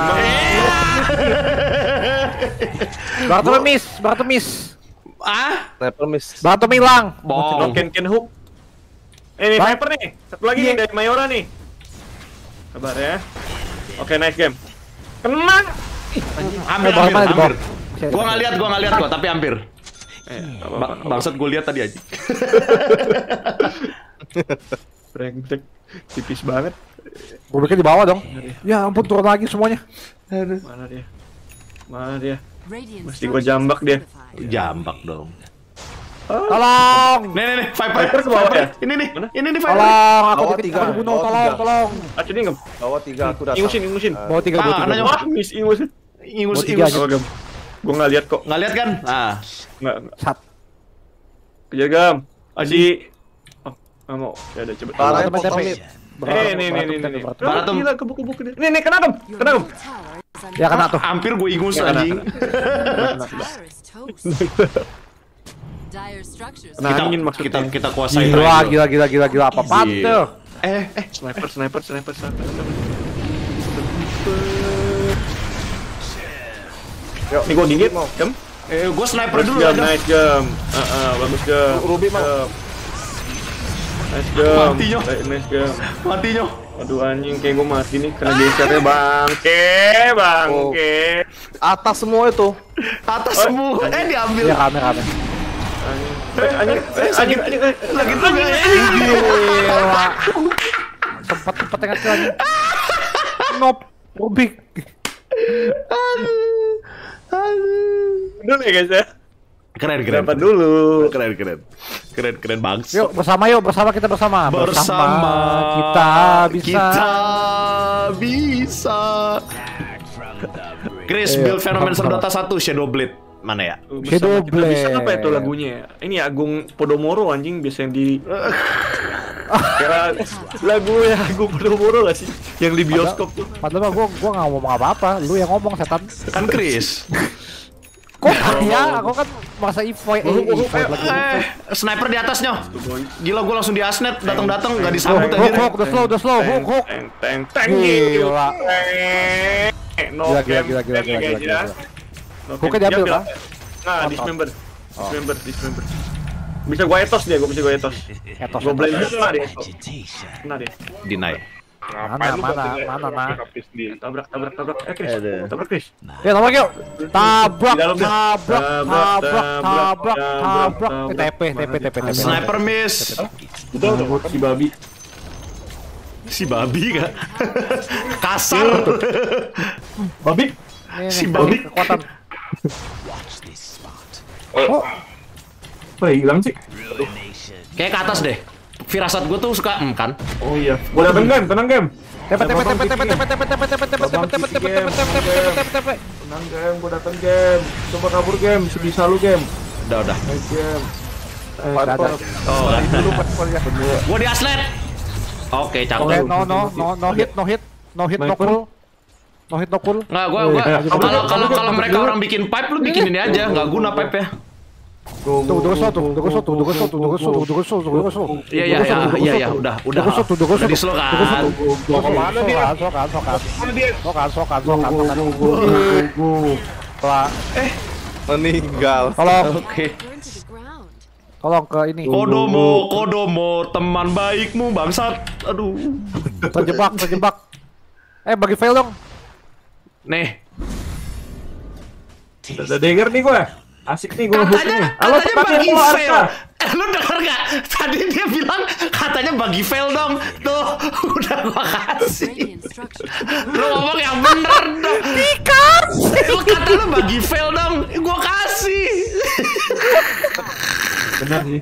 C: bang temen miss, bang temen miss.
A: Ah,
G: Sniper miss.
C: Bang temen hilang.
B: Oh,
A: bong.
B: Ken Ken Hook. Eh, nih,
C: Bang.
B: Viper nih. Satu lagi
C: Iya.
B: nih dari Mayora nih. Sabar ya. Oke, nice game. Kena.
A: Hampir,
C: Eh, bawah
A: hampir,
C: mana di bawah?
A: hampir. Gue nggak lihat, gue nggak lihat kok, tapi hampir.
B: Eh,
A: Ba bangsat gue lihat tadi aja.
B: brengsek. Tipis banget.
C: Gue bikin di bawah dong. Ya ampun turun lagi semuanya.
B: Mana dia? Mana dia?
F: Mesti
B: Mesti gua jambak dia.
A: Jambak dong.
C: Tolong,
A: Nih, nih, nih, Viper,
B: Viper ke bawah
A: Viper.
B: ya?
A: Ini nih,
B: Mana?
A: ini nih Viper.
C: tolong, aku
G: Bawah
C: dikit,
G: tiga,
C: aku dibunuh,
G: bawah
C: tolong,
G: tiga.
C: tolong.
B: Acun ini gem.
G: Bawa tiga aku datang.
B: Ingusin, ingusin.
C: Bawa tiga,
A: Ah,
C: bawa tiga.
A: karena
B: Wah, miss ingus.
A: Ingus,
C: Mau tiga
A: ingus.
C: aja.
B: Oh, gem. Gua nggak lihat kok.
A: Nggak lihat kan? Ah,
B: Nggak, nggak.
C: Sat.
B: Kejar gem. Aji. Oh, nggak mau. Ya udah coba.
G: Parahnya
C: Temen
G: potong
C: tepe.
G: mid.
B: Eh, nih, nih, nih, nih, nih.
C: Berantem.
A: Baratem.
B: Gila, kebuk-kebuk dia. Nih, nih, kena gem. Kena gem.
C: Ya kena tuh.
A: hampir gue ingus
B: Kena,
A: anjing.
B: Kena
A: Kita,
B: angin
A: kita,
B: maksudnya.
A: kita kuasai.
C: Gila,
A: triangle.
C: gila, gila, gila, gila. Apa apaan
A: Gila.
C: tuh?
A: Eh, eh,
B: Sniper, sniper, sniper, sniper.
G: Yuk,
B: Nih gua gigit,
G: mau.
B: gem.
A: eh, gue sniper
B: Bagus
A: dulu
B: gem,
A: aja.
B: nice gem. Ah, ah, bagus gem.
G: Ruby mau.
B: Gem. Nice game.
A: Mati, Nyok.
B: Nice game.
A: Mati Nyok.
B: Aduh anjing, kayak gue mati nih kena gesernya bangke, bangke.
G: Atas semua itu.
A: Atas semua. Eh diambil.
C: Ya rame rame.
B: Eh, anjing, eh, anjing, anjing, eh,
A: Lagi tuh
B: anjing,
A: guys.
C: Gila. Sempet sempet yang kecil lagi. Nop. Rubik.
B: Dulu ya guys ya.
A: Keren keren.
B: Dapat dulu.
A: Keren keren. Keren keren banget.
C: Yuk bersama yuk bersama kita bersama.
A: Bersama
C: kita bisa.
A: Kita bisa. Chris, build fenomen Dota satu Shadow Blade mana ya?
C: Shadow
B: Kita bisa
C: Blade.
B: apa itu lagunya? Ini Agung Podomoro anjing biasa yang di kira lagu ya Agung Podomoro gak sih? Yang di bioskop tuh.
C: Padahal mah gua gua nggak ngomong apa-apa, lu yang ngomong setan.
A: Kan Chris.
C: Kok ya? Aku kan masa Evoid, eh, Evoid lagi.
A: Eh, sniper di atasnya. Gila gua langsung di asnet, datang-datang nggak disambut
C: Hook,
A: anjir.
C: hook, udah slow, udah slow, hook, hook.
B: Teng teng teng
C: Gila.
B: No
C: Gila, gila, gila, gila, gila, gila, gila. Hooknya diambil, Pak?
B: Nah, dismember. Dismember, dismember. Bisa gua etos dia, gua bisa gua etos.
C: Etos.
B: Gua blend kena dia. Kena dia.
A: Deny.
C: Mana, mana, mana, mana.
B: Tabrak, tabrak, tabrak. Eh, Chris. Tabrak, Chris.
C: Ya, nomor yuk. Tabrak,
B: Di dalam dia.
C: tabrak,
B: Tabrak,
C: tabrak, tabrak,
B: tabrak,
C: tabrak. Eh, T P, T P, T P, T P.
A: Sniper miss.
B: Si babi.
A: Si babi kak. Kasar.
B: Babi.
C: Ini,
A: Si
C: nih,
A: babi.
C: kekuatan.
B: Oh. Apa hilang sih?
A: Kayak ke atas deh. Firasat gue tuh suka em kan.
B: Oh iya. Gua dateng game, tenang game.
C: T P, T P, T P, T P, T P, T P, T P, T P, T P, T P, T P, T P, T P, T P, T P.
B: Tenang game, gua dateng game. Coba kabur game, sebisa lu game.
A: Udah udah.
B: Nice game. Eh,
C: Ada, ada.
A: Oh,
C: Dulu pas kuliah.
A: gue di aslet. Oke,
C: Oke,
A: cakep.
C: no, no, no, no hit, no hit, no hit, no cool. No hit, no cool.
A: Nggak, gua gua kalau kalau kalau mereka orang bikin pipe lu bikin ini aja, nggak guna pipe ya.
C: Tuh, udah gosok tuh, udah gosok tuh, udah gosok tuh, udah gosok tuh, udah gosok tuh, udah gosok.
A: Iya iya iya iya iya udah udah.
C: Udah gosok tuh, udah gosok.
A: Udah di slow kan.
C: Mau kemana dia? Sokan, sokan,
E: Mana dia?
C: sokan, sokan, sokan, sokan. Lah,
A: Eh,
G: Meninggal.
C: tolong,
A: oke.
F: Burn to the ground.
C: tolong ke ini.
A: Kodomo, Kodomo, teman baikmu bangsat. Aduh.
C: Terjebak, terjebak. Eh, bagi fail dong.
A: Nih,
B: Udah denger nih gua. Asik nih gua hook nih.
A: katanya
B: Halo,
A: katanya
B: tepatnya
A: bagi
B: lu
A: fail.
B: Arka.
A: Eh, lu denger gak? Tadi dia bilang katanya bagi fail dong. Tuh, udah gua kasih.
F: Radiant structure.
A: Lu ngomong yang bener dong. Tikar. Lu kata lu bagi fail dong. Gua kasih.
B: Benar sih.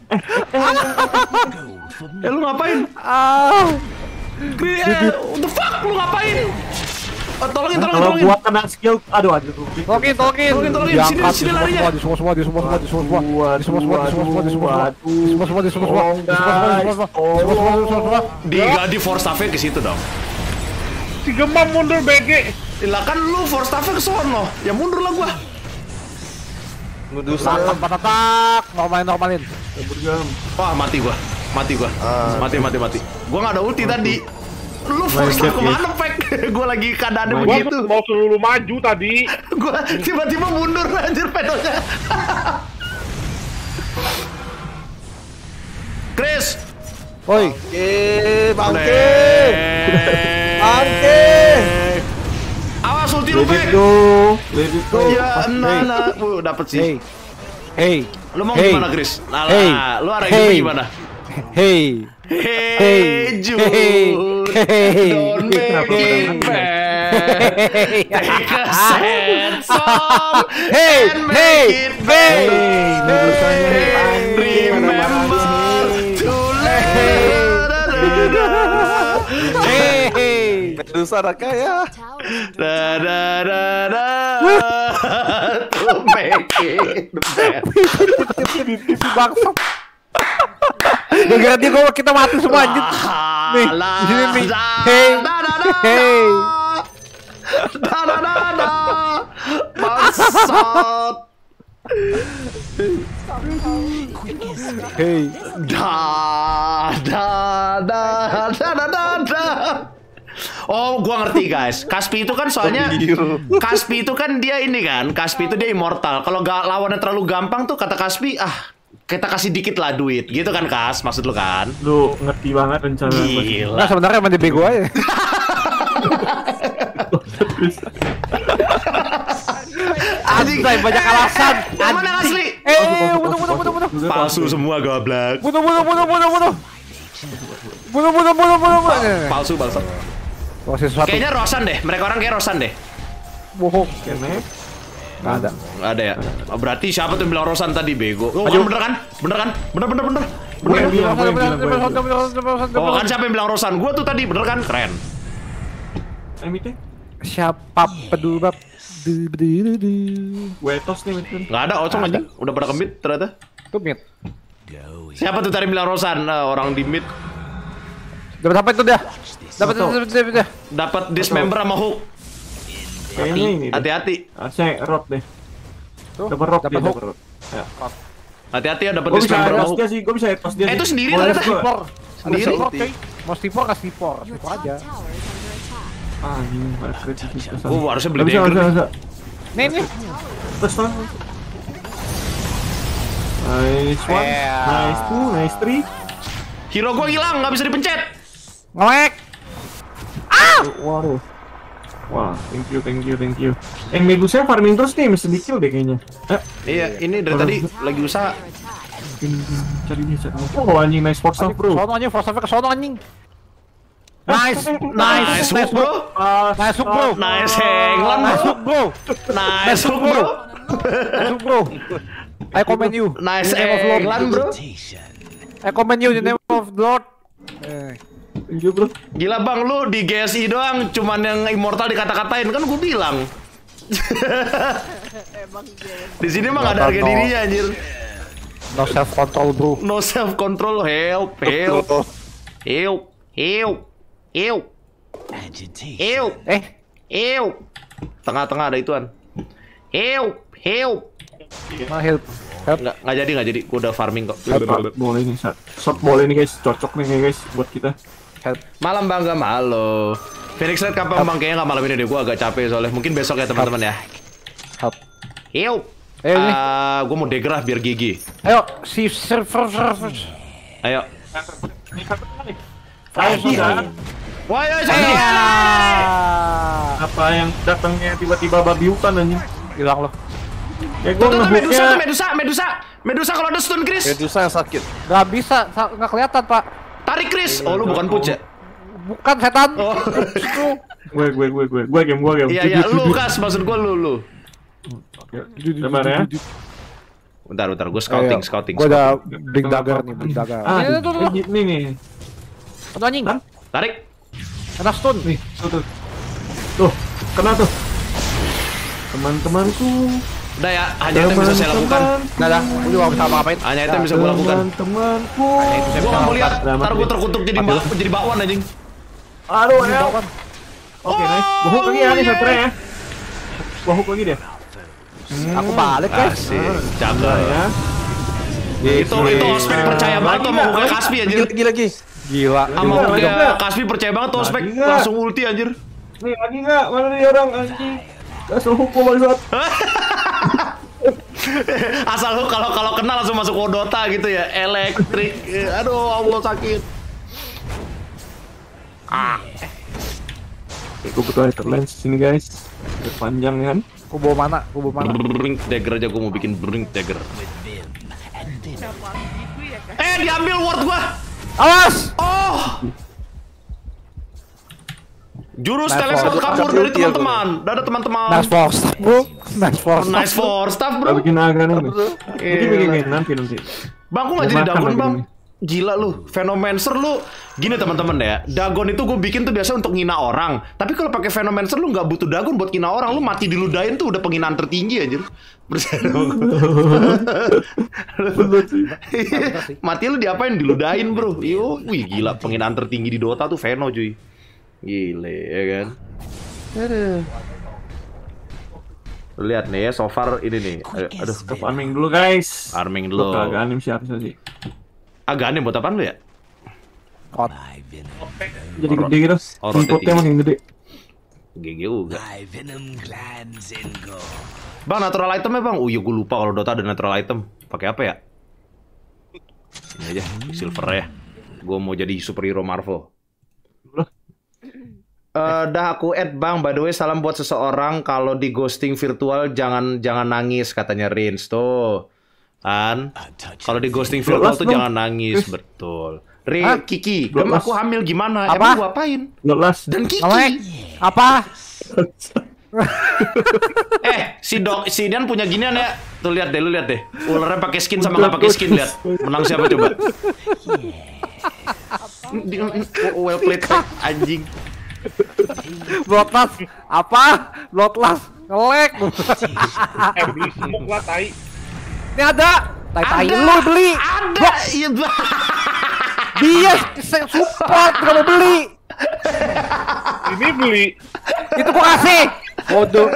A: Eh, lu ngapain?
C: Ah,
A: Kri- eh, what the fuck? Lu ngapain? Oh, tolongin, tolongin,
B: Kalau
A: tolongin.
B: gua kena skill, aduh aduh.
C: tolongin, tolongin.
A: Tolongin, tolongin. Sini,
C: Diangkat,
A: sini larinya.
C: di semua semua, di semua semua, di semua semua, di semua semua, di semua semua, di semua semua, di semua semua, di semua semua, di semua semua, di semua semua, di semua semua, di semua semua.
A: Di di force staff-nya ke situ dong.
E: Si Gemam mundur B G.
A: Lah kan lu force staff-nya ke sono. Ya mundur lah gua.
G: Medusa.
C: Tahan, patatak, normalin, normalin.
A: Wah, mati gua. Mati gua. Mati, mati, mati. Gua nggak ada ulti tadi. Lu force staff kemana, Pek? Gua lagi keadaannya
E: Gua
A: begitu.
E: mau suruh lu maju tadi.
A: Gua tiba-tiba mundur anjir pedalnya. Chris.
C: Woi,
G: Eh, bangke.
A: Bangke.
G: Bangke.
A: Awas ulti lu, Pek.
B: Let it go.
A: Ya, nah, nah. Wuh, dapet sih.
C: hey, hey,
A: Lu mau
C: hey,
A: gimana, Chris? Nah,
C: hey,
A: lah, lu arah
C: hey,
A: gimana?
C: hey,
A: Hey, Jude,
C: hey, hey.
A: don't make it bad. Take a sad song
C: Hey,
A: and
C: hey,
A: make it bad.
C: hey,
A: Remember to let
C: hey, hey.
G: Medusa Rakaya.
F: Tower is under
A: da da da da to make it bad.
C: Si bangsat. Gara-gara dia gua kita mati semua anjir. Nih, di sini nih. Hey, hey.
A: Da da da da. Bangsat.
C: Hey.
A: Da da da da da da da. Oh, gua ngerti guys. Kaspi itu kan soalnya Kaspi itu kan dia ini kan. Kaspi itu dia immortal. Kalau gak lawannya terlalu gampang tuh kata Kaspi, ah kita kasih dikit lah duit, gitu kan Kas? Maksud lu kan?
B: Lu ngerti banget rencana gua sih.
A: Gila.
C: Nah sebenarnya emang dibego aja. Anjing, banyak alasan.
A: Yang mana asli?
C: Eh, bunuh, bunuh, bunuh, bunuh.
A: Palsu semua goblok.
C: Bunuh, bunuh, bunuh, bunuh, bunuh. Bunuh, bunuh, bunuh, bunuh, bunuh.
A: Palsu palsu.
C: Oh, sesuatu.
A: Kayaknya Rosan deh, mereka orang kayak Rosan deh.
C: Bohong.
B: Kemek.
C: Nggak ada.
A: Nggak ada ya? Oh, berarti siapa tuh yang bilang Rosan tadi bego? Oh, kan bener kan? Bener kan? Bener bener bener.
B: Gue yang bilang, gue yang bilang, gue yang bilang.
A: Oh kan siapa yang bilang Rosan? Gua tuh tadi bener kan? Keren.
B: M I T?
C: Siapa peduli bab?
B: Wetos nih, Wetos.
A: Nggak ada, Ocong anjing. Udah pada kemit ternyata.
C: Tuh mid.
A: Siapa tuh tadi bilang Rosan? Nah, orang di mid
C: Dapat apa itu dah? Dapat dapat dapat dah.
A: dapat dismember sama hook.
B: Kayaknya ini deh.
A: Hati-hati.
B: Ah, saya rot deh.
C: Tuh,
B: Dapat rot
C: dapat
B: dia,
C: hook.
B: dapat rot. Ya.
A: Hati-hati ya dapat
B: Gue bisa
A: dismember sama
B: etos
A: hook.
B: dia sih, gue bisa etos dia
A: Eh,
B: sih.
A: itu sendiri
B: Boleh
A: ternyata.
B: gua.
C: Stipor.
A: Sendiri.
C: Stipor, coy. Mau stipor kasih stipor.
F: Your
C: Stipor
F: top
C: aja.
F: tower is under attack.
B: Ah, ini pada kritis.
A: Gua harusnya beli
B: Bisa,
A: dagger.
B: bisa, bisa.
C: Nih nih.
B: Terus lah. Nice one,
C: Yeah.
B: nice two, nice three.
A: Hero gua hilang, nggak bisa dipencet.
C: Ngelek.
B: Waduh. Wah, thank you, thank you, thank you. Eh, Medusa farming terus nih, mesti di kill deh kayaknya. Eh,
A: Iya, ini dari tadi lagi usaha.
B: mungkin cari dia cari. Oh, anjing nice for stuff, bro.
C: Sono anjing, force ke sono anjing. Nice,
A: Nice
C: nice,
A: hook, bro.
B: Ah,
C: Nice hook, bro.
A: Nice England,
C: Nice
A: bro.
C: hook, bro.
A: Nice hook, bro.
C: Nice hook, bro. I commend you.
A: Nice
C: In the name of Lord.
A: England, bro.
C: I commend you in the name of the Lord. Eh,
B: thank you, bro.
A: Gila bang, lu di G S I doang cuman yang immortal dikata-katain kan gua bilang. Di sini mah gak ada harga dirinya anjir.
C: No self control, bro.
A: No self control, help, help, help, help, help, help,
C: Eh,
A: help. Tengah-tengah ada ituan. Help, help.
C: nah help. Help.
A: Nggak, nggak jadi, nggak jadi. Gua udah farming kok.
B: Boleh nih, shot. Shot boleh nih, guys. Cocok nih, guys, buat kita.
C: Help.
A: Malam bang, gak malu. Phoenix Red kapan bang? Kayaknya nggak malam ini deh. Gua agak capek soalnya. Mungkin besok ya teman-teman ya.
C: Help.
A: Help.
C: Ayo nih.
A: Ah, gua mau degger lah biar gigi.
C: Ayo, si server server.
A: Ayo.
B: Ayo, sudah.
A: Wah, ya,
C: Eh, ya.
B: Apa yang datangnya tiba-tiba babi hutan anjing?
C: Hilang lo.
B: Ya
A: Tuh,
B: gua
A: tuh, tuh, Medusa, tuh,
B: ngehooknya.
A: Medusa, Medusa, Medusa kalau ada stun, Chris.
G: Medusa yang sakit.
C: Gak bisa, sa- nggak kelihatan pak.
A: Tarik, Chris. Oh, lu bukan puc ya?
C: Bukan setan.
A: Oh.
B: Gue, gue, gue, gue, gue game, gue game.
A: Iya, iya, lu kas, maksud gua lu, lu.
B: Sabar ya.
A: Bentar, bentar, gua scouting, scouting.
C: Gue ada
A: scouting.
C: big dagger nih, big dagger.
B: Ah,
C: Ini tuh, tuh, tuh.
B: ini nih.
C: Tuh anjing.
A: Tarik.
C: Kena stun.
B: Nih, tuh, tuh. Tuh, kena tuh. Teman-temanku.
A: Udah ya, hanya itu yang bisa saya lakukan.
C: Nggak ada. Gue juga nggak bisa apa-apain.
A: Hanya itu yang bisa gua lakukan.
B: Teman-temanku.
A: Gua nggak mau lihat,
B: Udah,
A: ntar
B: mati.
A: gua terkutuk jadi mbak, jadi bakwan anjing.
B: Aduh, help. Oke, nice. Gua hook lagi ya nih sebenarnya ya. Gua hook lagi deh.
C: Aku balik guys.
A: Asik, jaga
B: Ya.
A: Itu itu ospek percaya banget tuh sama hooknya Kaspi anjir.
G: Lagi lagi.
C: Gila.
A: Sama
B: Juga,
A: hooknya
B: juga.
A: Kaspi percaya banget tuh ospek
B: Lagi nggak?
A: langsung ulti anjir.
B: Nih, lagi enggak? Mana nih orang anjing? Kasih hook gua bangsat.
A: Asal hook kalau kalau kena langsung masuk ke Dota gitu ya, elektrik. Aduh, Allah sakit. Ah,
B: Oke, gua butuh Ether Lens sini guys. Udah panjang kan?
C: Aku bawa mana? Aku bawa mana?
A: brink dagger aja gua mau bikin brink dagger. Eh, diambil ward gua.
C: Awas!
A: Oh. Jurus
C: Nice
A: teleport
C: for-
A: kabur dari teman-teman. Dadah teman-teman.
C: Nice for staff bro. Nice for staff.
A: Nice for staff,
B: Gak
A: bro.
B: bikin agak nih. Nanti
A: Gila.
B: bikin bikin nanti nanti.
A: Bang, aku nggak
B: Mau
A: jadi
B: makan
A: Dagon,
B: lagi
A: Bang.
B: nih.
A: Gila lu, Venomancer lu. Gini teman-teman ya, Dagon itu gue bikin tuh biasa untuk ngina orang. Tapi kalau pakai Venomancer lu nggak butuh Dagon buat ngina orang. Lu mati diludahin tuh udah penghinaan tertinggi anjir. Percaya sama gua. Mati lu diapain? Diludahin, bro. Yo, wih gila, penghinaan tertinggi di Dota tuh Veno cuy. Gile, ya kan? Aduh. Lu lihat nih ya, so far ini nih. Aduh, aduh.
B: Kita farming dulu guys.
A: Farming
B: Lu
A: dulu.
B: kagak anim sih harusnya sih.
A: Agak aneh buat apaan lu ya?
C: Kot.
B: Jadi gede gitu.
A: Oh, rotate
B: Inputnya makin gede.
A: G G juga. Bang, natural itemnya bang? Oh iya gue lupa kalau Dota ada natural item. Pakai apa ya? Ini aja, silver ya. Gue mau jadi superhero Marvel. Uh, dah aku add bang, by the way salam buat seseorang kalau di ghosting virtual jangan jangan nangis katanya Rins tuh kan. Kalau di ghosting virtual tuh jangan nangis, betul. Ri,
C: Hah?
A: Kiki, gem aku hamil gimana?
C: Apa?
A: Emang gua apain?
B: Lolas.
A: Dan Kiki.
C: Ngelek. Apa?
A: Eh, si dok, si Dan punya ginian ya. Tuh lihat deh, lu lihat deh. Ularnya pakai skin sama nggak pakai skin, lihat. Menang siapa coba? Di- Well played, anjing.
C: Bloodlust. Apa? Bloodlust. Ngelek.
E: Eh, beli smoke lah, tai.
C: Ini ada. Tai-tai lu beli.
A: Ada. Iya.
C: Dia se- support gak mau beli.
E: Ini beli.
C: Itu gua kasih. Bodoh.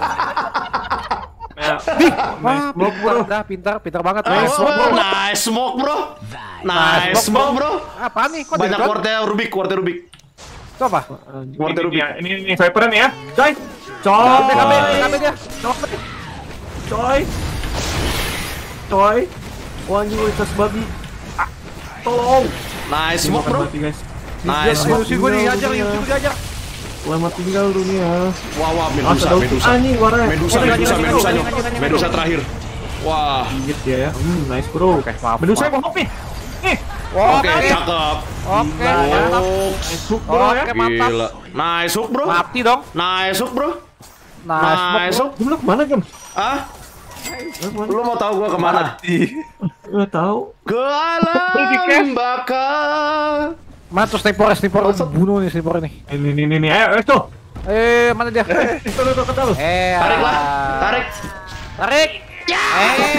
C: Nih, wah,
B: smoke,
C: pintar dah, pintar, pintar banget.
A: Nice
C: Nice
A: smoke,
C: smoke,
A: bro.
C: bro.
A: Nice smoke, bro. Nice smoke, bro.
C: Apa nih? Kok
A: Banyak
C: di-drop?
A: quarter Rubik, quarter Rubik.
C: Itu apa?
A: Quarter
E: Ini,
A: Rubik.
E: dia, ini, ini.
B: Viperan ya, coy.
C: K
B: Coy.
C: B, K B, K B dia.
B: Coy. Coy. Wah, anjing lintas babi. Ah, tolong.
A: Nice smoke, bro.
B: Mati, guys.
A: Nice smoke.
C: Yusi gue diajar, Yusi gue diajar.
B: Selamat tinggal dunia.
A: Wah, wah,
B: Masa
A: Medusa,
B: dong
A: Medusa.
B: anjing warnanya.
A: Medusa,
C: Oh,
A: Medusa,
C: lanjut,
A: Medusa,
C: lanjut, lanjut, lanjut.
A: Medusa terakhir. Wah.
B: Gigit dia ya. Hmm, nice bro.
C: Oke, maaf.
B: Medusa
C: maaf.
B: mau hop nih. Nih.
A: Oke,
C: Oke,
A: cakep.
C: oke, mantap.
B: Nice hook bro ya.
C: Oke, mantap.
A: Gila. Nice hook, bro.
C: Mati dong.
A: Nice hook, bro.
C: Nice,
A: Nice
C: bro.
A: hook.
B: Gem lu kemana gem?
A: Ah? Lu mau tahu gua kemana?
B: Nggak tahu.
A: Ke alam bakal.
C: Mana tuh sniper, sniper bunuh nih sniper nih.
B: Ini ini ini. Ayo, ayo tuh.
C: Eh, mana dia?
B: Itu lu kata lu.
C: Eh,
A: Tarik lah,
C: ah.
A: tarik.
C: Tarik. Eh.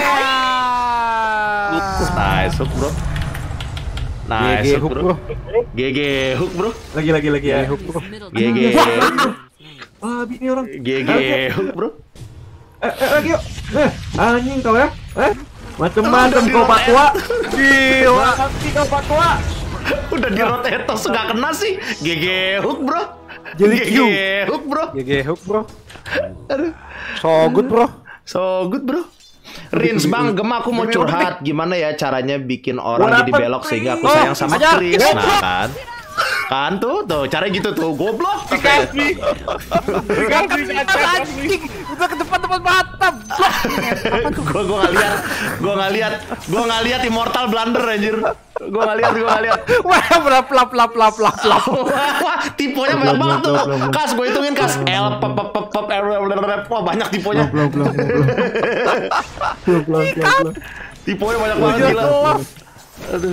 A: Nice hook, bro. Nice
C: G G
A: hook, bro. G G hook, bro.
B: Lagi lagi lagi ya.
A: G G.
B: Wah, bi nih orang.
A: G G hook, bro.
B: Eh, eh, lagi yuk. Eh, anjing kau ya. Eh, macem-macem kau Pak Tua. Gila. Nanti kau Pak Tua.
A: Udah di rotetos nggak kena sih. G G hook, bro.
C: Jadi
A: G G
C: Q.
A: hook, bro.
C: G G hook, bro.
A: Aduh.
C: So good, bro.
A: So good, bro. Rins, bang, gem aku mau curhat. Gimana ya caranya bikin orang
B: What
A: jadi
B: happened?
A: belok sehingga aku
C: Oh,
A: sayang sama
C: ajar.
A: Chris? Nah, kan? Kan tuh, tuh, caranya gitu tuh, goblok.
E: Dikasih. Dikasih kaca.
C: Anjing, udah ke depan-depan Batam.
A: gua gua nggak lihat, gua nggak lihat, gua nggak lihat Immortal Blunder anjir. Gua nggak lihat, gua nggak lihat.
C: Wah, berapa lap lap lap lap lap.
A: Wah, tiponya banyak banget tuh. Kas, gue hitungin kas. L, pop, pop, pop, pop, R, R, R, R, wah banyak tiponya.
B: Belum belum belum. Belum belum belum.
A: Tiponya banyak banget gila. Aduh.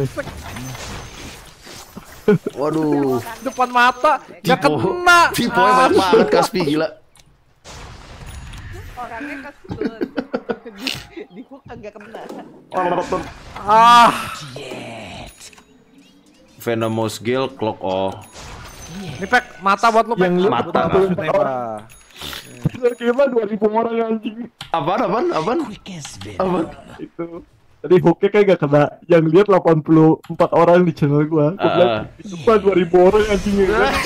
A: Waduh.
C: Depan mata, nggak
A: Tipo,
C: kena.
A: tiponya banyak banget Kaspi gila.
D: Orangnya kesel. Di, di hook kagak kena.
C: Ah,
A: Venomous Gale, Clock, oh.
C: ini pek mata buat lu pek.
B: Yang lu
A: mata.
B: Kira dua ribu orang anjing.
A: Apaan, apaan, apaan? Apaan?
B: Itu. Tadi hooknya kayak gak kena. Yang lihat delapan puluh empat orang di channel gua. Gua bilang, itu mah dua ribu orang anjingnya.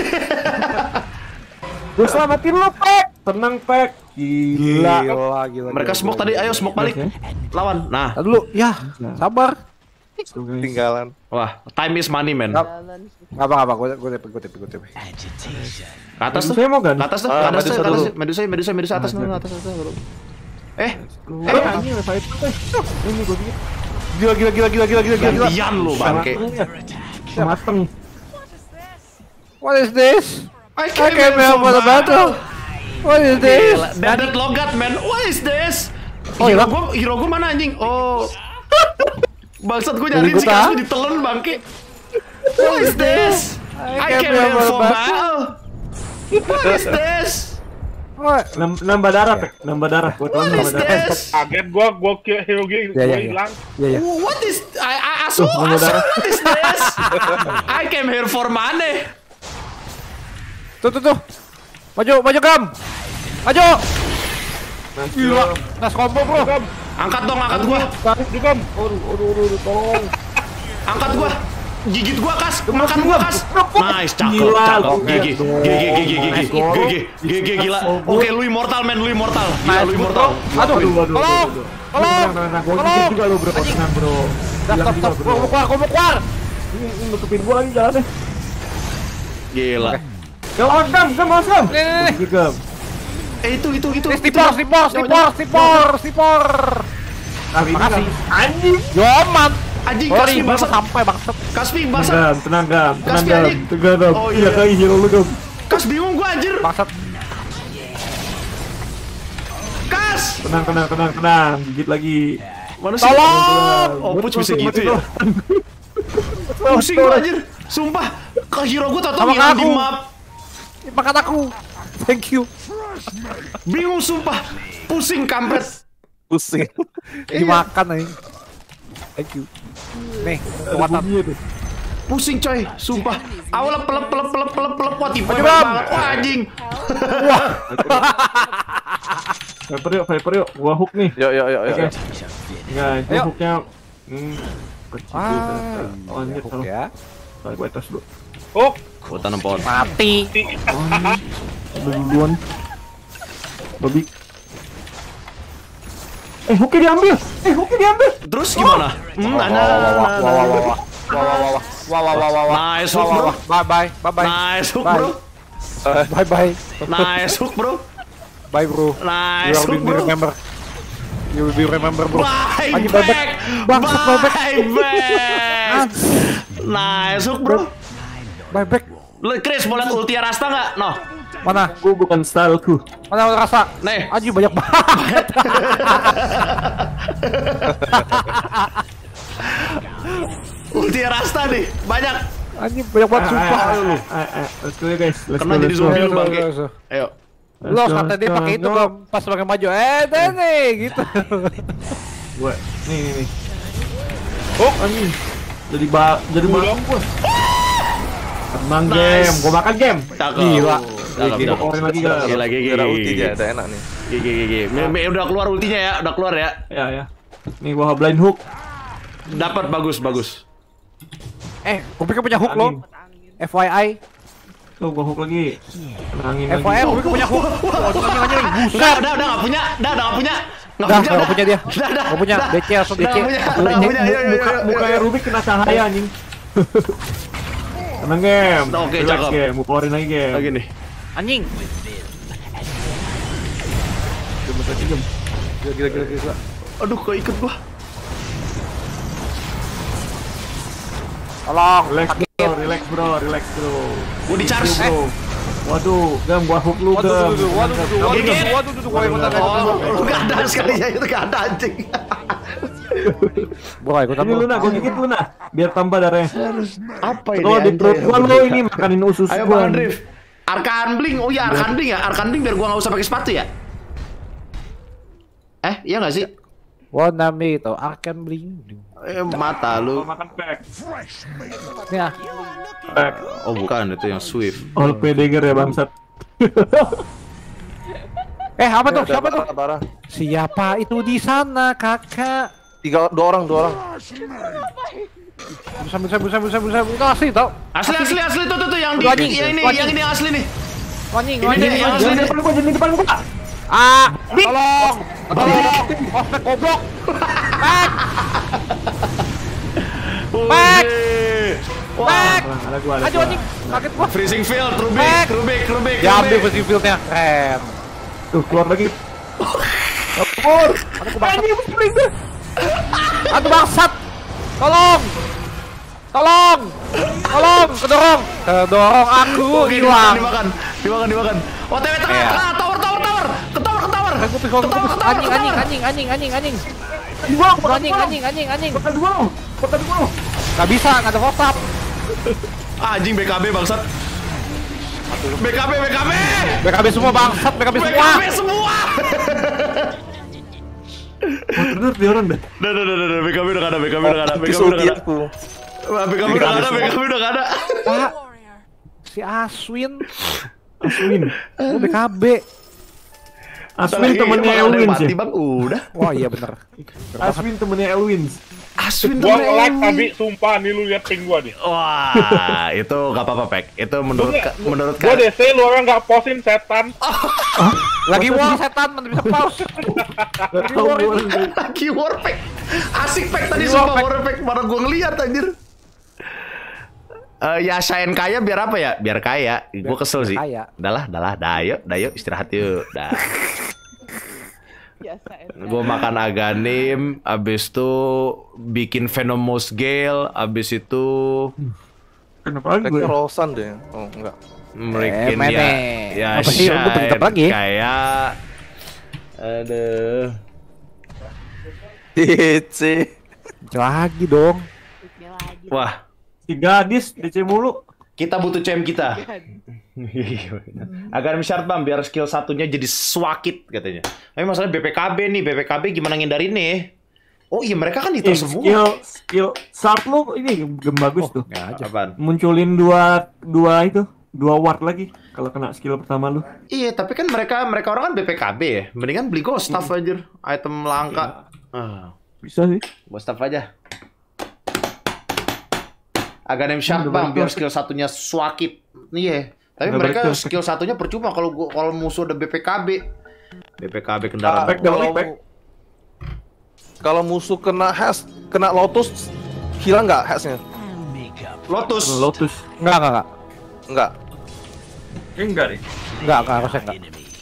B: Gua selamatin lo, Pek. Tenang, Pek. Gila.
C: Gila, gila.
A: Mereka
C: gila,
A: smoke
C: gila.
A: tadi, ayo smoke balik. Lawan. Nah,
C: Tadi dulu, ya, sabar.
G: Tinggalan.
A: wah, time is money, man.
D: Jalan.
C: Gak apa, gak apa, gue gue tepe, gue tepe, gue tepe.
A: Ke atas tuh.
B: Saya mau gak?
A: Ke atas tuh, ke
G: Ah,
A: atas tuh,
G: Medusa
A: ke atas
G: dulu.
A: tuh. Medusa, Medusa, Medusa atas tuh, atas atas. Eh,
B: Eh, anjing revive tuh. Ini gua bikin.
C: Gila, gila, gila, gila, gila, gila, gila.
A: gantian lu bangke.
B: Mateng.
C: What is this?
A: I
C: I came here for the battle. What is this?
A: Dadet logat, man. What is this?
C: Oh,
A: hero
C: hilang.
A: gua, hero gua mana anjing? Oh. Bangsat gua nyariin si
C: Ikut, ah?
A: Kaspi ditelan bangke. What is this? I
C: came
A: came
C: here
A: here
C: for
A: for
C: battle.
A: battle. What is this?
C: What?
B: Nam- Nambah darah, Pek. Nambah darah. Gua
A: What
B: nambah
A: is
B: darah.
A: this?
E: Kaget gua, gua kira hero game,
C: Ya, ya,
E: gua
C: ya.
E: hilang.
C: Ya, ya.
A: What is I, I asu
B: Tuh,
A: asu
B: darah.
A: what is this? I came here for money.
C: Tuh, tuh, tuh. Maju, maju, Gam. Maju. Gila. Nas combo, bro.
A: Angkat dong, angkat gua.
E: Tarik di kam.
B: Aduh, aduh, aduh, tolong.
A: Angkat gua. Gigit gua, Kas. Makan gua, Kas. Nice, cakep,
B: Gila,
A: cakep.
B: gokil.
A: Gigi, gigi, gigi, gigi,
C: Nice,
A: gigi, gigi, gigi, gila. Oke, lu immortal, man, lu immortal. Gila,
C: Nice,
A: lu
C: bro.
A: immortal.
C: Aduh,
B: Aduh, aduh,
C: tolong.
B: aduh.
C: Tolong.
B: Tenang, tenang, tenang. Gua
C: Tolong.
B: gigit juga lu, bro. Tenang, bro.
C: Stop, stop, stop. Gua mau keluar, gua mau keluar.
B: Ini ini nutupin gua lagi jalannya.
A: Gila.
B: Gam, gam, gam, gam, gam.
C: Nih, nih, nih.
B: Gam.
A: Eh itu itu itu.
C: Nih, stipor, stipor, stipor, stipor, stipor. Makasih.
B: Anjing.
C: Joman.
A: Anjing
C: Sorry,
A: Kaspi
C: baru
A: bangsat.
C: sampai bangsat.
A: Kaspi bangsat.
B: Gam, tenang gam, tenang
A: Kaspi,
B: gam,
A: anjing.
B: tenang gam.
A: Oh,
B: Iya
A: iya.
B: kayak hero lu gam.
A: Kas bingung gua anjir.
C: Bangsat.
A: Kas.
B: Tenang, tenang, tenang, tenang. Gigit lagi.
A: Mana sih?
C: Tolong.
A: Oh, push bisa gitu ya. Pusing gua anjir. Sumpah. Ke hero gua tau-tau
C: Sama
A: hilang di
C: aku.
A: map.
C: Makan aku. Thank you.
A: Bingung sumpah. Pusing kampret.
G: Pusing.
C: Dimakan nih. Thank you. Nih, kekuatan.
A: Pusing coy, sumpah. Awalnya pelep pelep pelep pelep pelep wah tipe
C: Maju,
A: banget.
C: Bram.
A: Wah anjing.
B: Viper yuk, Viper yuk. Gua hook nih.
G: Yuk, yuk, yuk, yuk.
B: Oke. Enggak, itu
C: Ayo.
B: hooknya. Hmm. Kecil.
C: Ah,
B: Oh, anjir,
C: hook
B: salah.
C: ya.
B: Tarik gua atas dulu.
E: Oh,
A: Gua tanam pohon.
C: Mati.
B: Udah duluan. Babi. Eh, hooknya diambil. Eh, hooknya diambil.
A: Terus gimana? Hmm,
C: Wah,
A: nah,
C: wah,
A: nah,
C: wah,
A: nah,
C: wah,
A: nah,
C: wah,
A: nah.
C: wah, wah. Wah, wah, wah, wah. Wah, wah, wah, wah, wah.
A: Nice
C: Wah,
A: hook,
C: wah,
A: bro.
C: wah. Bye, bye, bye, bye.
A: Nice hook,
C: Bye.
A: bro.
C: Bye, bye.
A: Nice hook, bro.
C: Bye, bro.
A: Nice
C: You
A: hook,
C: will be
A: bro.
C: remember. You will be remember, bro.
A: Bye
C: Anjing,
A: back.
C: bye, bangsat, bye, back.
A: Bye back. Nice hook, bro.
C: Bye back.
A: Lu Chris, mau liat ulti Rasta nggak? No.
C: Mana?
B: Gua bukan styleku.
C: Mana rasa?
A: Nih.
C: Anjing banyak banget.
A: Ulti Rasta nih, banyak.
C: Anjing banyak banget sumpah.
B: Ah, ah, ah, ah. Let's go ya guys. Let's
A: Kena
B: go,
A: jadi
B: let's go.
A: zombie
C: Ayo,
A: lu bangke.
C: ayo, ayo.
A: Ayo.
C: Lo kata dia pakai itu kan pas pakai maju. Eh, deh nih gitu.
B: Gua nih nih nih. Oh, anjing. Jadi ba jadi bang gua. Tenang
A: Nice.
B: game, gua makan game.
A: Cakep.
C: Gila.
A: Cakep,
B: Gila,
A: cakep.
B: oren lagi gak?
A: Gila, gigi,
G: Kira
A: gigi,
G: ulti
A: gigi.
G: aja, udah enak nih.
A: Gigi, gigi. Me- me- udah keluar ultinya ya, udah keluar ya.
B: Ya ya. Nih gua blind hook.
A: Dapat bagus, bagus.
C: Eh, Kupika punya hook lo. F Y I.
B: Tuh gua hook lagi. Tenangin
C: F Y I,
B: lagi.
C: Kupika punya hook. Waduh, anjing anjing.
A: Udah,
C: Buset.
A: udah, udah nggak punya, udah, udah nggak punya. Nggak
C: Dah,
A: punya,
C: nggak punya dia.
A: Udah, udah.
C: Nggak punya.
A: udah.
C: D C langsung D C.
A: Udah nggak punya,
C: Langsung
A: udah
C: D C.
A: nggak punya. Ayo, ayo,
B: Muka
A: ayo, ayo,
B: mukanya
A: ayo.
B: Rubik kena cahaya anjing. Tenang game.
A: Oke,
B: Relax,
A: cakep.
B: game. Gua keluarin lagi game.
A: Lagi nih.
C: Anjing. Gila gila gila gila.
A: Aduh, kok ikut gua.
C: Tolong.
B: Relax
C: sakit.
B: bro, relax bro, relax bro.
A: Gua di charge.
B: Bro. Waduh, gam gua hook lu
C: Waduh,
B: gam.
C: waduh, waduh, waduh, waduh,
A: Gigit.
C: waduh, waduh, waduh, waduh, waduh,
A: Oh,
C: waduh.
A: lu nggak ada sekali ya, itu nggak ada anjing.
C: Gua ikut
B: Ini Luna, gua gigit Luna. Biar tambah darahnya.
A: Apa ini?
B: Kalau di
A: anjay?
B: perut gua lo ini makanin usus
A: Ayo
B: gua.
A: Bang Drift. Arkan Bling. Oh iya, Arkan Bling ya. Arkan Bling biar gua nggak usah pakai sepatu ya. Eh, iya nggak sih?
C: Wanna me itu Arkan Bling.
A: Eh, mata
B: Gua
A: lu.
B: makan pack.
C: Nih ah.
B: Pack.
A: Oh, bukan, itu yang Swift.
B: All Pedegger ya bangsat.
C: Eh, apa tuh?
G: Ada
C: Siapa tuh?
G: barah, barah.
C: Siapa itu di sana, Kakak?
G: Tiga, dua orang, dua orang.
C: Bisa bisa bisa bisa bisa. Itu asli tau.
A: Asli asli asli tuh tuh tuh yang di
C: Tuh, anjing.
A: yang ini
C: Tuh, anjing.
A: yang ini yang asli nih.
C: Anjing,
A: Ini
C: anjing,
A: nih, yang
C: anjing.
A: asli
B: Jangan di depan gua, jangan di depan gua.
C: Ah, tolong. Tolong. Ospek goblok. Back. Back.
A: Wah,
C: Back.
B: Ada gua, ada
C: Aduh
B: gua.
C: anjing, kaget gua.
A: freezing field, Rubik,
C: Back.
A: Rubik, Rubik.
C: Dia ambil
A: Rubik.
C: versi fieldnya, keren.
B: Tuh, keluar lagi.
C: Kabur. Aduh bangsat. Aduh bangsat. Tolong. Tolong. Tolong, kedorong. Kedorong aku
A: Oke,
C: hilang.
A: dimakan, dimakan, dimakan. O T W tengah,
C: Iya.
A: tengah, tower, tower, tower. Ke tower, ke tower.
C: Aku pikir aku
A: Ketawa, ketawa,
C: anjing anjing
A: ketawa.
C: anjing anjing anjing anjing.
B: Dua,
C: Anjing anjing anjing anjing.
B: Makan dua lo. Makan dua lo.
C: Gak bisa, gak ada WhatsApp.
A: Anjing B K B bangsat. B K B, B K B.
C: B K B semua bangsat, B K B
A: B K
C: semua.
A: B semua.
B: Oh, bener dia orang dah.
A: Udah, udah, udah, udah, B K B udah gak ada, B K B udah gak ada, B K B
G: Pisau
A: udah gak ada.
G: tiapku.
A: Wah, B K B udah gak ada, B K B udah gak ada.
C: Pak, si Aswin,
B: Aswin.
C: oh B K B.
B: Aswin temennya
A: Emang ada yang
B: Elwin
A: mati,
B: sih.
A: Bang, udah.
C: Wah iya bener.
B: Aswin temennya Elwin.
A: Aswin
E: Gua
A: tuh
E: nge-like
A: Lewi.
E: tapi sumpah nih lu lihat ping gua nih.
A: Wah, itu gak apa-apa, Pek. Itu menurut ka- menurut
E: Gua
A: ka-
E: D C lu orang nggak posting setan.
C: Lagi war setan, mana bisa pause. Lagi war ini.
A: Lagi war, Pek. Asik, Pek, tadi sumpah war, Pek. Mana gua ngeliat, anjir. Eh, ya Shine kaya biar apa ya? Biar kaya. Gua kesel sih.
C: kaya.
A: Udah lah, udah lah, dah yuk, dah yuk istirahat yuk. Dah.
D: Biasa ya.
A: Gue makan Aghanim, abis itu bikin Venomous Gale, abis itu
B: Kenapa gue?
G: Kayaknya Rosan deh. Oh, enggak.
A: bikin
C: mene.
A: ya, ya
C: Apa sih? Lu bentuk
A: Shine
C: lagi?
A: kayak, aduh,
G: D C.
C: Lagi dong.
D: Iknya lagi.
A: wah,
B: Si gadis D C mulu.
A: kita butuh C M kita. Agar syarat bang, biar skill satunya jadi swakit katanya. Tapi masalah B P K B nih, B P K B gimana ngindarin nih? Oh iya mereka kan itu
B: Eh,
A: semua.
B: skill skill sharp lu ini gem bagus tuh.
C: Ya aja.
A: Apaan?
B: Munculin dua dua itu, dua ward lagi kalau kena skill pertama lu.
A: Iya, tapi kan mereka mereka orang kan B P K B ya. Mendingan beli ghost staff aja, item langka. Ah,
B: Bisa sih.
A: ghost staff aja. Aghanim Shark bang, biar skill satunya swakit. Iya. Tapi
B: Udah
A: mereka
B: balik tuh.
A: skill satunya percuma kalau gua kalau musuh ada B P K B. B P K B kendaraan.
B: Back, double
G: Kalau
B: back.
G: kalau musuh kena hash, kena Lotus, hilang nggak hashnya?
A: Lotus.
B: Lotus.
C: Enggak, enggak, enggak.
G: Enggak.
B: Eh, enggak deh.
C: Enggak, enggak, harusnya enggak.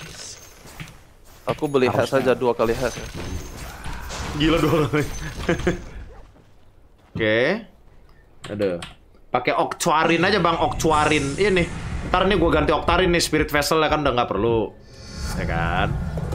G: Aku beli hash saja dua kali hash.
A: Gila dua kali. Oke. Aduh. Pakai Octuarin aja bang, Octuarin. Iya nih. Ntar nih gue ganti Octarin nih, Spirit Vessel ya kan udah nggak perlu. Ya kan?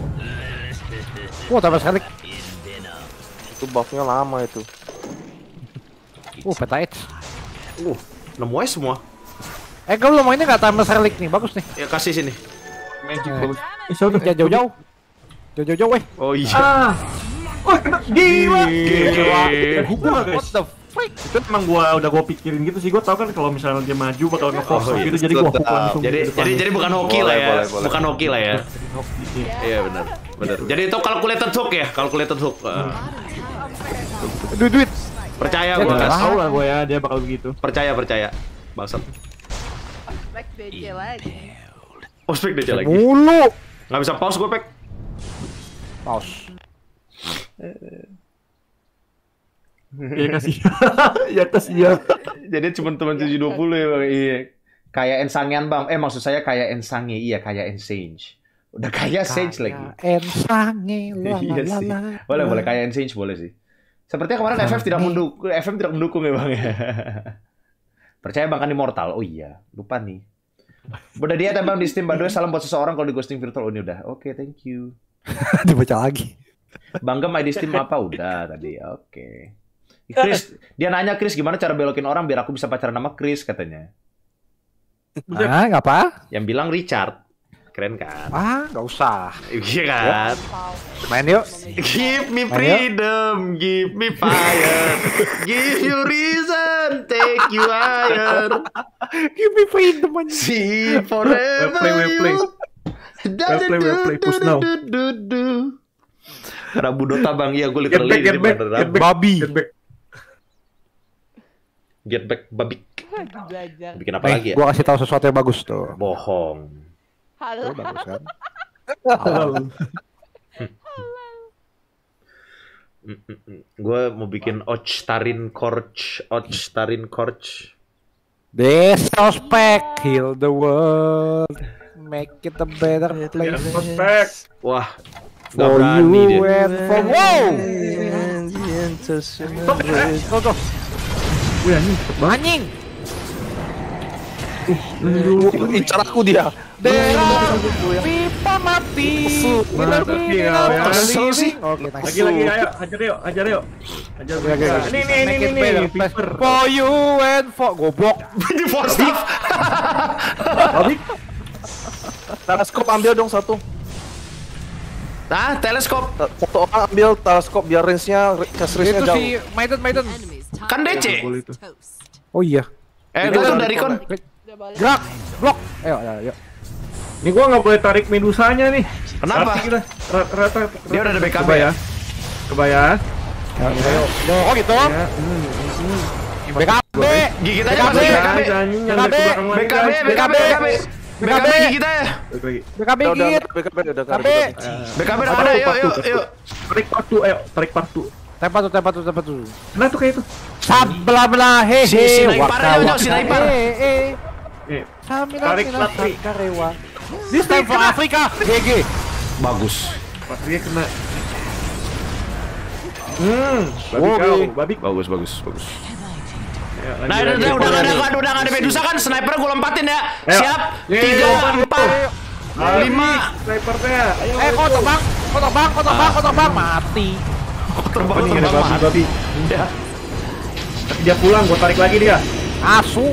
C: Wah, tambah sekali.
G: Itu buffnya lama itu.
C: Uh, peta edge.
A: Uh, nemu aja semua.
C: Eh, kalau mainnya nggak tambah sekali nih, bagus nih.
A: Ya kasih sini.
B: Magic
C: Eh.
B: bagus. Eh, siapa tuh?
C: Jangan jauh-jauh. Jauh-jauh, weh.
A: Oh iya.
B: Ah. Wah, kena gila.
A: Gila.
B: Gua guys.
C: What the freak?
B: Itu emang gua udah gua pikirin gitu sih. Gua tahu kan kalau misalnya dia maju bakal nge-force
A: Oh, iya.
B: gitu. Jadi gua hook
G: Sedap.
B: langsung.
A: Jadi
B: di depan.
A: jadi jadi bukan hoki
G: Boleh,
A: lah ya.
G: boleh, boleh.
A: Bukan hoki lah ya. Iya benar. Benar. Jadi itu calculated hook ya, calculated hook. Ah.
C: Duit, duit.
A: Percaya
C: Ya,
A: gua.
C: udah.
B: Tahu lah gua ya dia bakal begitu.
A: Percaya percaya. Bangsat.
D: Back D C lagi.
A: Oh, spek D C lagi.
C: Mulu.
A: Nggak bisa pause gue, Pek.
C: Pause.
B: Ya kasih. Ya kasih.
A: Jadi cuma teman tujuh dua puluh ya, Bang. Iya. Kayak Ensangian, Bang. Eh, maksud saya kayak Ensange. Iya, kayak Ensange. Udah kayak Sage lagi.
C: Ensange, la
A: Iya
C: la
A: sih.
C: la.
A: Boleh, boleh kayak Ensange boleh sih. Sepertinya kemarin F F tidak mendukung, F F tidak mendukung ya, Bang. Percaya Bang kan Immortal? Oh iya, lupa nih. Udah dia Bang di Steam, by the way, salam buat seseorang kalau di ghosting virtual. Oh, ini udah. Oke, thank you.
C: Dibaca lagi.
A: Bang Gem I D Steam apa? Udah tadi. Oke. Chris, dia nanya Chris gimana cara belokin orang biar aku bisa pacaran sama Chris katanya.
C: Ah, nggak apa?
A: Yang bilang Richard. Keren kan?
C: Ah, nggak usah.
A: Iya kan?
C: Main yuk.
A: Give me freedom, give me fire, give you reason, take you higher.
C: Give me freedom aja.
A: See forever.
B: Well play, well play. Well play, well play. Push now.
A: Rabu Dota bang, iya gue
B: Get
A: literally
B: back, get
A: ini
B: back,
A: beneran.
B: get back.
C: Babi.
B: Get back.
A: Get back babik.
D: Lagi belajar.
A: Bikin apa
C: Nih,
A: lagi ya?
C: gua kasih tahu sesuatu yang bagus tuh.
A: Bohong.
D: Halo.
C: Oh, bagus kan?
A: Gue mau bikin Ochtarin Korch, Ochtarin Korch.
C: Disrespect, heal the world, make it a better place
B: Respect.
A: Wah, nggak
C: for
A: berani
C: you
A: dia.
C: and for wow. Go go.
B: Wih anjing.
C: Anjing.
G: Incar aku dia.
C: Dera pipa mati.
B: Mati kau ya.
A: Kesel sih.
C: Oke, nice.
B: Lagi lagi ayo, hajar yuk, hajar yuk. Hajar
C: Oke, oke, oke.
B: Ini ini ini
C: Make it
B: ini
C: better
B: ini
C: place
B: Viper.
C: for you and for goblok.
A: Di force staff.
B: Abik.
G: Teleskop ambil dong satu.
A: Nah, teleskop.
G: Satu orang ambil teleskop biar range-nya, cast range-nya
C: Itu
G: jauh.
C: si Maiden Maiden.
F: Enemies top
A: Kan D C.
B: Boleh itu.
F: toast.
C: Oh iya.
A: Eh, gue kan dari kon.
D: Udah balik.
C: Gerak, blok. Ayo, ayo, ayo.
B: Ini gua nggak boleh tarik medusanya nih.
A: Kenapa?
B: Rata kita. Rata rata.
A: Dia udah ada B K B
B: Kebaya. Kebaya.
C: Ya, ayo. Yo, kok gitu? B K B.
A: Gigit aja Mas. B K B. B K B. B K B. B K B. B K B gigit aja.
C: B K B gigit.
G: B K B udah
C: B K B.
A: B K B udah ada. Yuk, yuk, yuk.
B: Tarik partu, ayo, tarik partu.
C: Tempat tuh, tempat tuh, tempat tuh.
B: Nah tuh kayak itu.
C: Sabla bla hehe.
A: Si- si Naipar aja, Nyo, si Naipar.
C: Eh, eh.
B: Eh,
C: Samina
B: Tarik
C: mina
B: Patri.
C: karewa. This time for Africa. G G.
A: Bagus.
B: Patrinya kena. Hmm, babi
C: Wow,
B: kau,
C: Bi.
B: babi.
A: Bagus, bagus, bagus.
B: Ya,
A: Nah,
B: lanjut,
A: udah,
B: lanjut.
A: udah, udah, udah, udah, nggak ada Medusa kan? Sniper gue lompatin ya.
B: Ayo.
A: Siap.
B: Yeay,
A: Tiga,
B: lompat,
A: empat,
B: Ayo,
A: lima.
B: Snipernya. Ayo.
C: Eh, kok terbang? Kok terbang? Kok terbang? Kok terbang? Mati.
A: Terbang,
B: Ini ada
A: terbang,
B: babi,
A: mati.
B: babi.
A: Ya.
B: Tapi dia pulang, gua tarik lagi dia.
C: Asu.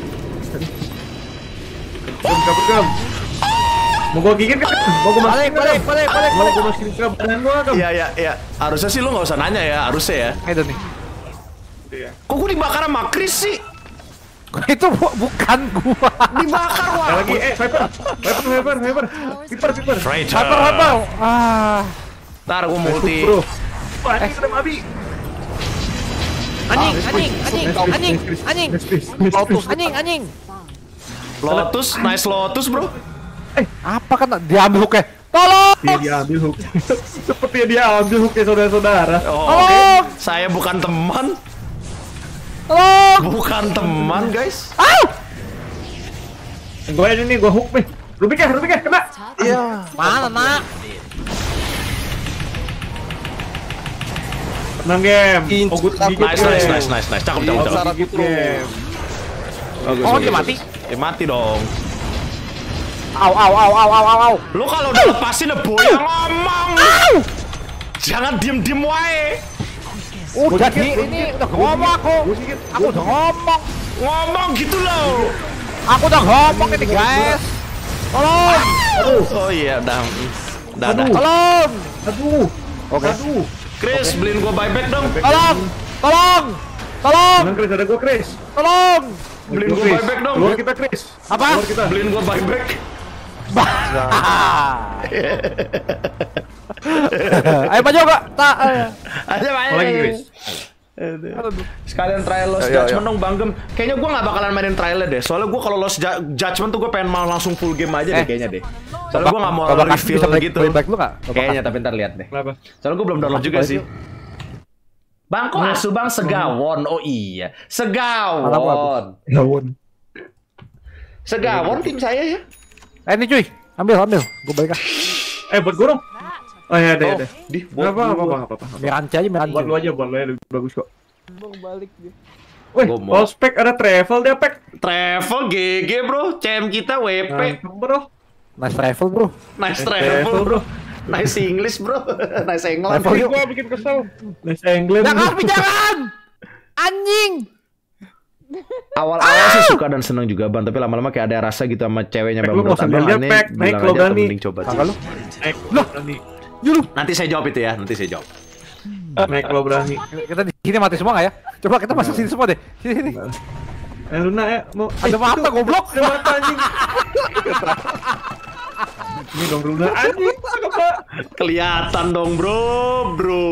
B: Gem, kabur gem. Mau gua gigit kan? Mau gua
C: Balik,
B: masukin
C: balik,
B: Gem?
C: balik, balik,
B: Mau
C: balik.
B: gua masukin ke badan gua gem?
A: Iya, iya, iya. Harusnya sih lu nggak usah nanya ya, harusnya ya.
C: Itu nih.
B: Iya.
A: Kok gue dibakar sama Chris sih?
C: Itu bu- bukan gua.
A: Dibakar, wah.
B: Ada lagi, eh, sniper. Sniper, sniper, sniper. Viper, viper.
C: Hyper, hyper. Ah.
A: Ntar gue multi.
B: Bro. Wah, ini kena babi.
C: Anjing, anjing, anjing, anjing, anjing.
B: Lotus.
C: Anjing, anjing.
A: Lotus, nice Lotus bro.
C: Apa kan diambil hooknya? Tolong.
B: Dia diambil hook. Seperti dia ambil hooknya saudara-saudara.
A: Oh, oke. Saya bukan teman.
C: Tolong.
A: Bukan teman guys.
B: Gua ini nih, gua hook nih. Rubik ya, Rubik ya, kena.
G: Iya.
C: Mana, nak?
B: Tenang game.
G: Inci
B: Oh, good
G: takut.
A: Nice, nice, nice, nice, nice. Cakep, cakep, cakep.
G: Sarap gitu.
B: Game.
A: Bagus,
C: Oh,
A: bagus.
C: dia mati.
A: Ya mati dong.
C: Au, au, au, au, au, au, au.
A: Lu kalau udah lepasin boya ngomong. Jangan diem-diem wae.
C: Udah di ini udah ngomong aku. Aku udah ngomong.
A: Ngomong gitu loh.
C: Aku udah ngomong ini guys. Tolong.
A: Oh iya, udah. Udah, udah.
C: Tolong.
B: Aduh.
C: Oke.
B: Aduh.
A: Chris, beliin gua buyback dong.
C: Tolong. Tolong. Tolong.
B: Tenang Chris, ada gua Chris.
C: Tolong.
A: Beliin gua
B: Chris.
A: buyback dong.
B: Keluar kita Chris.
C: Apa?
B: Keluar kita.
A: Beliin gua buyback.
C: Ayo maju gak? Tak.
A: Aja main.
B: Apa lagi Chris?
A: Sekalian trial lost
G: Ayo, ayo,
A: judgment
G: ayo.
A: dong Bang Gem. Kayaknya gua nggak bakalan mainin trialnya deh. Soalnya gua kalau lost ju- judgment tuh gua pengen malah langsung full game aja deh
C: Eh.
A: kayaknya deh. Soalnya gua nggak mau
C: Coba kasih
A: reveal
C: bisa break-
A: gitu.
C: break lu nggak? Coba
A: Kayaknya tapi ntar lihat deh.
B: Kenapa?
A: Soalnya gua belum download juga
C: Balik
A: sih.
C: yuk.
A: Bang, kok asu bang segawon? Oh iya, segawon.
B: Gawon.
A: Segawon tim saya ya.
C: Eh ini cuy, ambil ambil, gue balik ah.
B: Eh, buat gua dong. Oh iya, ada,
A: Oh,
B: ada.
A: di
B: Enggak apa, apa, apa, apa, apa.
C: Miranci aja miranci.
B: Buat lu aja, buat lu ya, lebih bagus kok.
D: Bang balik dia.
B: Wih,
A: Gua mau.
B: all spec ada travel dia, Pek.
A: Travel G G bro, C M kita W P.
B: Mantap, bro.
C: Nice travel bro.
A: Nice
B: travel,
A: travel
B: bro.
A: bro. Nice English bro. Nice England.
C: Travel yuk.
B: Gua bikin kesel. Nice England.
C: Jangan jangan. Anjing.
A: Awal-awal sih suka dan seneng juga bang, tapi lama-lama kayak ada rasa gitu sama ceweknya
B: Pek,
A: bang.
B: lu
A: Menurut
B: nggak usah
A: abang
B: lihat,
A: aneh,
B: Pek. Naik
A: bilang
B: kalau
A: aja atau
B: berani.
A: mending coba sih.
C: Kakak lu?
B: Naik lo berani.
A: Nanti saya jawab itu ya, nanti saya jawab.
B: Naik lo berani.
C: Kita di sini mati semua nggak ya? Coba kita masuk sini semua deh. Sini sini.
B: Eh, Luna ya, mau
C: Ada mata goblok.
B: ada mata anjing. Ini dong Luna anjing. Apa?
A: Kelihatan dong bro, bro.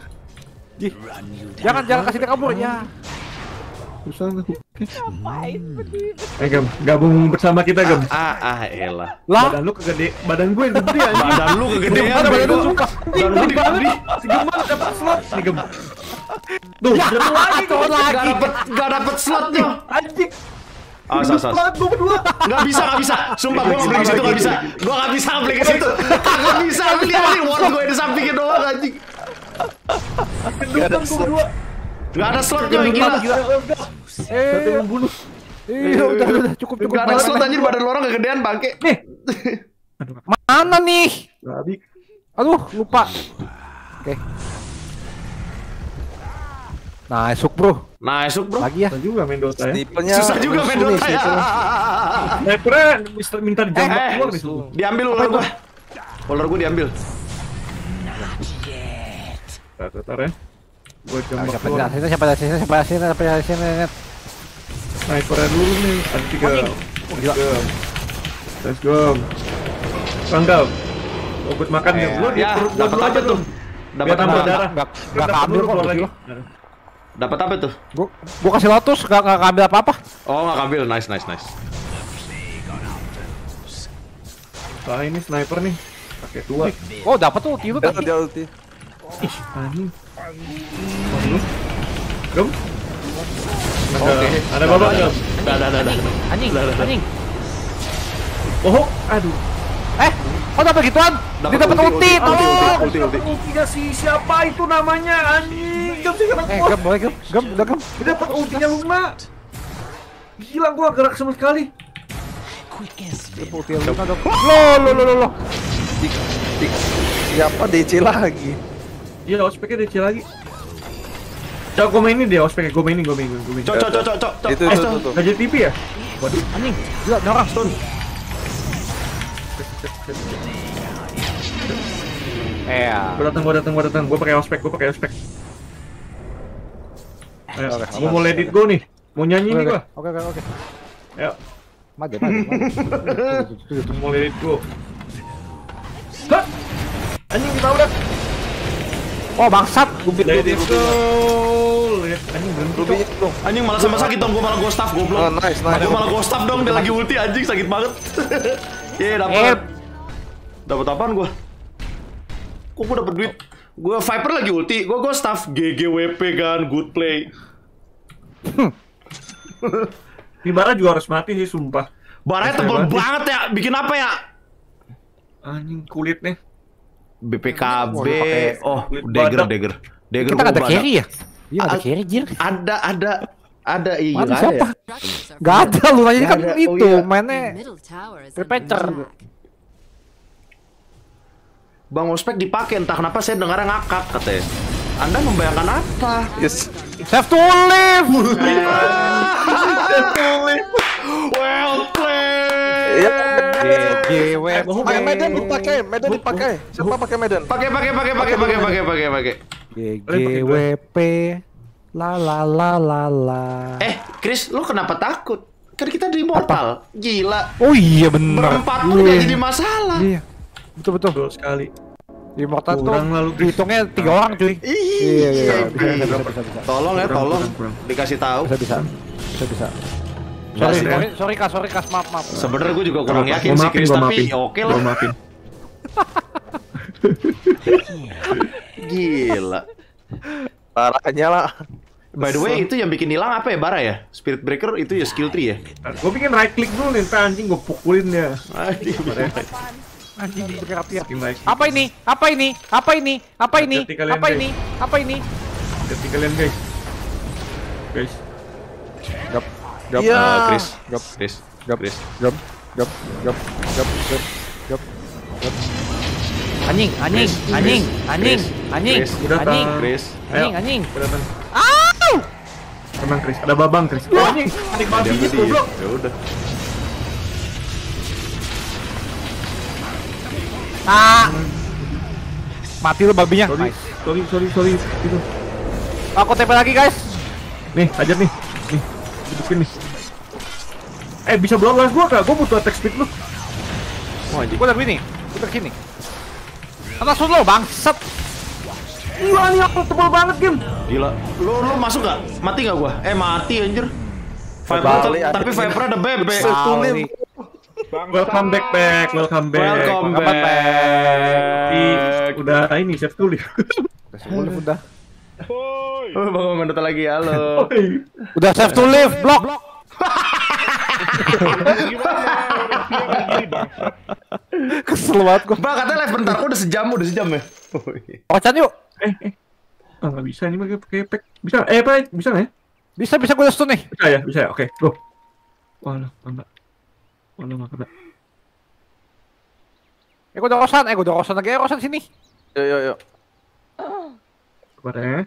C: Jangan jangan kasih dia kabur ya.
B: Susah nih.
D: Ngapain berdiri?
B: Eh, Gem, gabung bersama kita, Gem.
A: Ah, ah, elah.
C: Lah,
B: Badan lu kegede, badan gue yang gede anjing.
A: Badan lu kegedean,
C: Badan lu
A: bego.
C: sumpah.
A: Badan lu digede.
B: Si Geman dapat slot nih, Gem. Tuh, jatuh lagi
C: Tuh
B: gua.
C: lagi.
A: Gak dapet, gak dapet slotnya.
B: Anjing.
A: Ah, sas, sas.
B: Slot gua berdua.
A: Gak bisa, gak bisa. Sumpah gue ngebeli ke situ gak bisa. Gue gak bisa ngebeli ke situ. Gak bisa. Lihat nih, wall gue di sampingnya doang anjing.
B: Kedudukan gua berdua.
A: Gak ada slotnya, gila.
B: Satu yang bunuh.
C: Iya udah udah cukup cukup.
A: Gak ada slot anjir, badan lu orang kegedean bangke.
B: Nih.
C: Mana nih?
B: Babi.
C: Aduh lupa. Oke. Nah, esuk bro.
A: Nah, esuk bro.
C: Lagi ya.
B: Susah juga main Dota ya.
G: Snipernya
A: Susah juga main
G: musuh nih,
A: Dota ya.
G: snipernya.
B: Snipernya minta- minta dijambak
A: Eh,
B: keluar nih semua.
A: Diambil ular gua. Ular gua diambil.
B: Bentar ya. Gua jambak
C: Siapa
B: keluar.
C: sini siapa sini siapa sini siapa sini.
B: Snipernya dulu nih. Ada tiga.
C: Gila.
B: Let's go. Let's go. Panggal. Oh, buat makan ya. Lu di
A: Ya,
B: perut gua
A: dapat
B: dulu
A: apa
B: aja
A: tuh?
B: tuh.
A: Dapat
B: Biar tambah
A: apa?
B: darah.
C: Nggak
B: Biar
C: nggak
B: dapat
C: keambil
B: dulu,
C: kok
B: keluar
C: lagi.
B: lagi.
A: Dapat apa tuh?
C: Gua gua kasih Lotus nggak nggak keambil apa-apa.
A: Oh, nggak ambil. Nice, nice, nice.
B: Wah, ini sniper nih. Pakai dua.
C: Oh, dapat tuh ulti lu
G: Dia
C: tadi.
G: dia ulti.
B: Ih, anjing. Waduh. Gem.
C: Oke.
B: Ada babak enggak? Ada, ada, ada.
C: Anjing, anjing.
B: Oh, aduh.
C: Eh, kok dapat gituan?
A: Dapat
C: Dia dapat
A: ulti,
C: ulti,
A: ulti,
C: tolong.
A: ulti, ulti.
B: Ulti gak sih? Siapa itu namanya? Anjing. Gem sih kena
C: Eh,
B: gua.
C: gem, boleh gem, gem, udah gem.
B: Dia dapat ultinya Luna. Gila gua gerak sama sekali.
C: Ulti Luna dong. Lo, lo, lo, lo, lo.
G: Siapa D C lagi?
B: Iya, ospeknya D C lagi. Coba gue mainin deh, ospeknya gue mainin, gue mainin, gue mainin.
A: Cok, cok, cok, cok, cok.
G: Itu
B: Eh,
G: itu itu. tuh.
B: nggak jadi T V ya? Waduh.
C: Anjing, gila, ini orang stun. Eh, ya.
B: Gue datang, gue datang, gue datang. Gue pakai ospek, gue pakai ospek. Ayo,
C: Oke,
B: gue mau let it go nih. Mau nyanyi nih gue.
C: Oke, oke, oke.
B: Ayo,
C: Maju, maju, maju.
B: mau let it go. Hah? Anjing ditabrak.
C: Oh, bangsat.
B: Let it go. Let anjing berhenti.
G: Rubinya dong.
A: Anjing malah sama sakit dong, gua malah ghost staff
G: Oh,
A: goblok.
G: nice, nice.
A: Gua malah ghost staff dong, dia lagi ulti anjing sakit banget. Iya,
C: Eh,
A: dapat. Dapat apaan gua? Kok gua dapat duit? Gua Viper lagi ulti, gua ghost staff G G W P kan, good play.
B: Di bara juga harus mati sih, sumpah.
A: Baranya
B: Dasar
A: tebel
B: banget.
A: banget ya, bikin apa ya?
B: Anjing kulitnya.
A: B P K B, oh
B: Kulit
A: dagger,
B: badak.
A: dagger, dagger.
C: kita nggak ada
A: gua
C: carry ya? Iya, nggak ada
A: Ad-
C: carry, Jir.
A: Ada, ada, ada, iya
C: Mana
A: nggak ada
C: siapa?
A: ya?
F: Structures are
C: Gak ada, lu nanya
A: Nggak
C: kan
A: ada. Oh,
C: itu,
A: iya.
C: mainnya
F: The middle tower is
C: Repeater.
F: under attack.
A: Bang Ospek dipakai, entah kenapa saya dengar ngakak katanya. Anda membayangkan apa?
G: Yes.
C: save to live.
A: Well played.
G: Iya.
C: G W P.
G: Pakai Medan dipakai, Medan dipakai. Siapa pakai Medan?
A: Pakai, pakai, pakai, pakai, pakai, pakai, pakai, pakai.
C: G W P. La la la la la.
A: Eh, Chris, lu kenapa takut? Kan kita di Immortal. Gila.
C: Oh iya bener.
A: Berempat pun
C: Iya.
A: gak jadi masalah.
C: Iya. Betul betul.
B: Betul sekali.
C: Di Immortal tuh
B: Kurang lalu.
C: dihitungnya tiga orang cuy.
A: Ih,
C: Iya iya. Bisa
A: iya.
C: bisa bisa bisa.
A: Tolong ya,
B: Kurang,
A: tolong
B: kurang, kurang.
A: dikasih tahu.
C: Bisa bisa. Bisa bisa.
A: Nggak
C: Sorry,
A: sih.
C: sorry, sorry kas, sorry kas, maaf, maaf.
A: Sebenarnya gue juga kurang yakin
B: Gua
A: sih
B: maafin,
A: Chris,
B: gua
A: tapi
B: maafin.
A: ya oke
B: Gua
A: lah.
B: maafin.
A: Gila.
G: Parahnya lah.
A: By the way, itu yang bikin hilang apa ya, Bara ya? Spirit Breaker itu ya skill tree ya?
B: Gue bikin right click dulu nih, ntar anjing gue pukulin dia.
A: Aduh.
C: Anjing berapi ya.
B: Bikin right click.
C: Apa ini? Apa ini? Apa ini? Apa ini?
B: Hati-hati kalian,
C: Apa
B: guys.
C: ini? Apa ini?
B: Hati kalian guys. Guys.
C: Gap, gap,
G: Iya.
A: Ah, Chris,
C: gap,
A: Chris,
C: gap,
A: Chris.
C: gap, gap, gap, gap, gap, gap, gap. Anjing, anjing,
A: Chris,
C: anjing,
A: Chris,
C: anjing,
A: Chris,
C: anjing,
A: Chris,
B: udah
C: anjing,
B: tahan.
A: Chris.
C: anjing, anjing.
B: Kelihatan.
C: Au!
B: Tenang Chris, ada babang Chris. Oh, anjing, adik
A: Dia
B: babi
A: dia.
B: goblok.
A: Ya udah.
C: Ah! Mati lu babinya.
B: Sorry,
C: Nice.
B: sorry, sorry, sorry. Gitu.
C: Aku T P lagi guys.
B: Nih, ajar nih. Nih, dudukin nih. Eh, bisa blow-blast gua kak? Gua butuh attack speed lu.
A: Oh, anjing.
C: Gua udah begini, gua udah gini. Langsung lo bangsat.
B: Gila nih, aku tebal banget game.
A: Gila. Lu lu masuk gak? Mati gak gua? Eh, mati anjir. Viper
G: Balik,
A: tapi
G: anjing.
A: Viper ada bebek.
C: Kali.
B: Welcome back, back, welcome back.
A: Welcome
C: Welcome
A: back.
B: Ih, udah ini save dulu ya.
C: Udah sepuluh udah.
E: Woi.
A: Oh, Bang Mandota lagi, halo.
C: Udah save to live, blok.
E: Gimana? Dia begini bangsat.
C: Kesel banget gua.
A: Bang, katanya live bentar. Udah sejam, udah sejam ya.
C: Ocan yuk.
B: Eh, eh. Ah, nggak bisa ini pakai pakai pack. Bisa? Eh, apa? Bisa nggak ya?
C: Bisa bisa gua udah stun nih.
B: Bisa ya, bisa ya. Oke, go. Walah, enggak. Walah, enggak kena.
C: Eh gua udah rosan, eh gua udah rosan lagi, eh rosan sini.
G: Yo yo yo.
B: Sabar ya.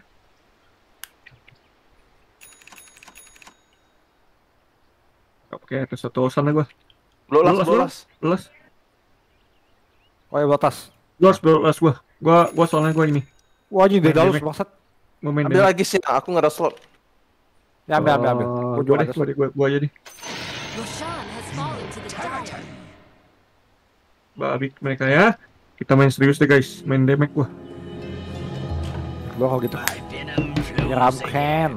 B: Oke, ada satu osan lah gua.
G: Blolas,
B: Blolas,
G: blolas.
B: Belas.
C: Oh ya batas.
B: Belas, belas gua. Gua gua soalnya gua ini.
C: Wah anjing
B: Main
C: Daedalus
B: damage.
C: bangsat.
B: Gua main
G: Ambil
B: damage.
G: lagi sih, aku nggak ada slot.
C: Ya ambil ambil ambil.
B: Oh,
C: Gua
B: gua
C: jual
B: deh,
C: aja.
B: gua, deh, gua, gua aja deh.
F: Roshan has fallen to the dire.
B: Babi mereka ya. Kita main serius deh guys, main damage gua.
C: Gua kalau gitu. Nyeramkan.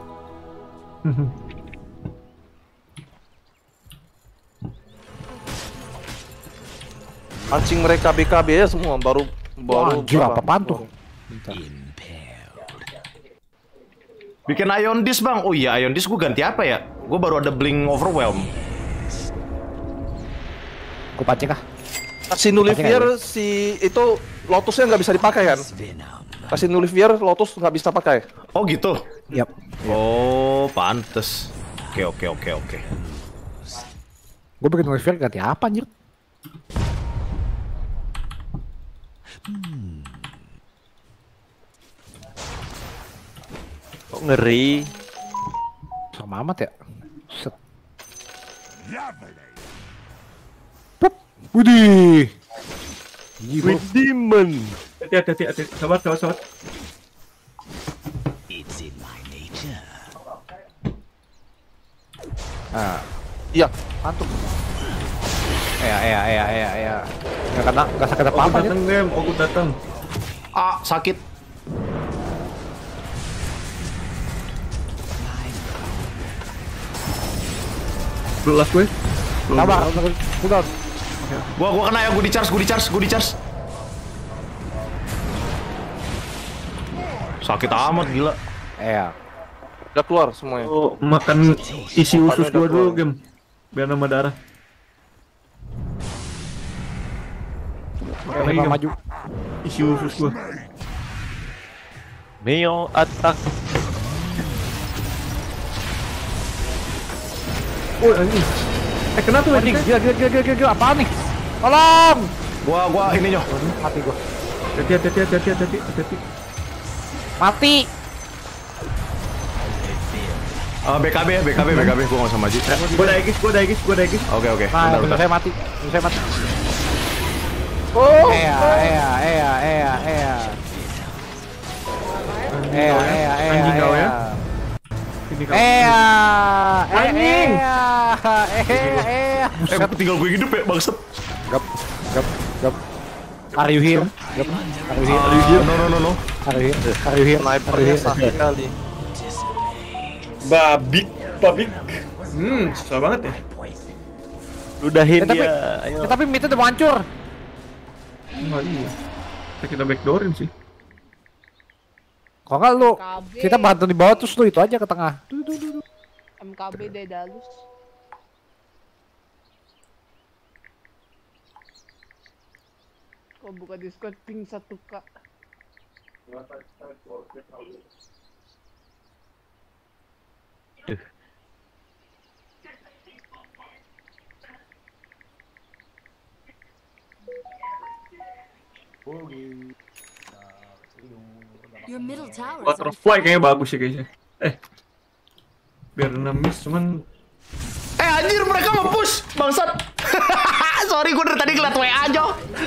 G: Pancing mereka B K B ya semua baru baru
C: Anjir,
G: berapa?
C: apaan tuh? Bentar.
A: Bikin Ion Disc bang. Oh iya Ion Disc gue ganti apa ya? Gue baru ada Blink Overwhelm.
C: Gua pancing ah.
G: Kasih Nullifier si itu Lotusnya nggak bisa dipakai kan? Kasih Nullifier Lotus nggak bisa pakai.
A: Oh gitu.
C: Yap.
A: Oh pantes. Oke oke oke oke.
C: Gua bikin Nullifier ganti apa anjir?
H: Kok ngeri?
C: Sama amat ya. Set. Pup. Widih. Gila.
H: With demon.
B: Hati-hati, hati-hati. Sabar, sabar, sabar.
C: Ah,
G: Iya.
C: mantuk. Ya, ya, ya, ya, ya. Nggak kena, nggak sakit apa
B: Aku
C: apa
B: datang, Gem. Aku datang.
A: Ah sakit.
B: Belum last gue. Belum,
C: Sabar,
B: belum.
C: udah.
A: Gua gua kena ya. Gue di charge. Gue di charge. Gue di charge. Sakit amat gila.
C: Ya.
G: Udah keluar semuanya.
B: Oh, makan isi usus gua dulu, Gem. Biar nambah darah. Makan lagi,
C: Coba
B: Gem.
C: maju.
B: Isi usus gua.
H: Mio attack.
B: Oh, anjing. Eh, kena tuh
C: Anjing,
B: anjing.
C: gila, gila, gila, gila, gila, gila, apaan nih? Tolong!
A: Gua gua ininya.
C: Mati gua.
B: Hati, hati, hati, hati, hati, hati.
C: Mati!
A: Uh, B K B ya, B K B, B K B. Gua nggak usah maju.
B: Gua daigis, gua daigis, gua daigis.
A: Oke oke.
C: Nah,
A: Bentar
C: musuh
A: bentar.
C: saya mati. Musuh saya mati.
G: Oh.
C: Ea, ea, ea, ea, ea. Ea, ea, ea,
B: Anjing kau ya.
C: ea.
B: Ini kau.
C: Ea,
B: Anjing.
C: ea, ea, ea.
A: Eh, tinggal gue hidup ya, bangsat.
C: Gap, gap, gap. Are you here? Gap. Are you here?
A: Are you here? No no no no.
C: Are you here? Are you here? Are you
G: Snipernya
C: here?
G: sakit kali.
B: Babik, babik. Hmm, susah banget ya.
H: Ludahin
C: Eh, tapi,
H: dia. Ayo.
C: eh, tapi mid udah mau hancur.
B: Enggak iya. Kita kita backdoorin sih.
C: Kok nggak lu?
D: M K B.
C: Kita bantu di bawah terus lu itu aja ke tengah. Duh, duh, duh, duh.
D: M K B Daedalus. Kok buka Discord ping satu k.
F: Your middle tower is on
B: Butterfly kayaknya bagus ya kayaknya. Eh. Biar enam miss cuman
A: Eh anjir mereka mau push, bangsat. Sorry gue dari tadi ngeliat W A aja.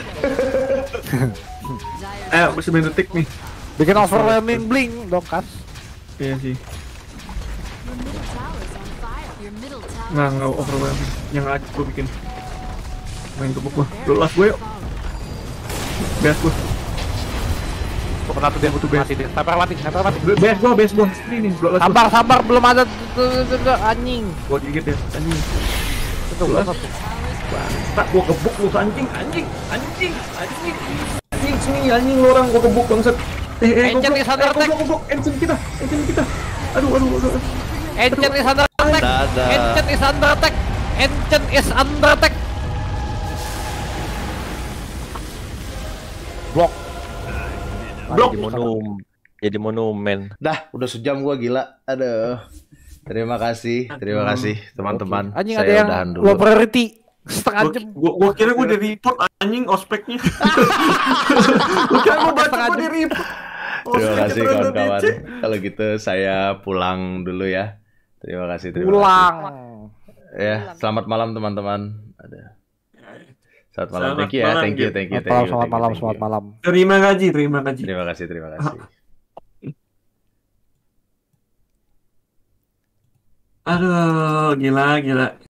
B: eh masih sembilan detik nih.
C: Bikin overwhelming blink dong, Kas.
B: Iya sih.
F: your middle tower is on fire. Your middle tower
B: Nggak, nggak overwhelm. Yang aja gue bikin. Main kebuk gua. Lu last gue yuk. Best gua.
C: Kok kena tuh dia butuh mati dia. Sabar mati, sabar mati.
B: Best gua, best gua. Ini nih, lu last gua.
C: Sabar, sabar, belum ada tuh, tuh, tuh, tuh, anjing.
B: Gua gigit ya, anjing.
C: Tuh,
B: Lu
C: tuh,
B: last.
C: tuh.
B: Tak gua gebuk lu anjing, anjing, anjing, anjing. Anjing sini anjing lu orang gua gebuk bangsat. Eh, eh,
C: Ancient
B: goblok,
C: is under
B: eh,
C: attack.
B: goblok, goblok, ancient kita, ancient kita. Aduh, aduh, aduh. aduh.
C: Ancient is under attack.
H: Dadah.
C: Ancient is under attack. Ancient is under attack. Blok.
B: Blok.
H: Jadi monum. Jadi monumen.
A: Dah, udah sejam gua gila. Aduh. Terima kasih, terima kasih teman-teman.
C: Anjing ada
A: Saya
C: yang
A: udahan dulu.
C: low priority. Setengah
B: Gua,
C: jam.
B: gua, gua kira gua di report anjing ospeknya. Gua kira gua baca gua di report.
A: Terima
B: Ospeknya
A: kasih
B: ternyata
A: kawan-kawan.
B: dicek.
A: Kalau gitu saya pulang dulu ya. Terima kasih, terima
C: Pulang.
A: kasih. Ya, selamat malam teman-teman. Ada. Selamat malam.
B: Selamat
A: Thank you ya.
B: malam,
A: Thank you,
B: Gil.
A: thank you,
C: Selamat
A: thank
C: malam,
A: you.
C: selamat
A: thank you,
C: malam,
A: thank
C: selamat
A: you.
C: malam.
B: Terima gaji, terima gaji.
A: Terima kasih, terima kasih.
B: Aduh, gila, gila.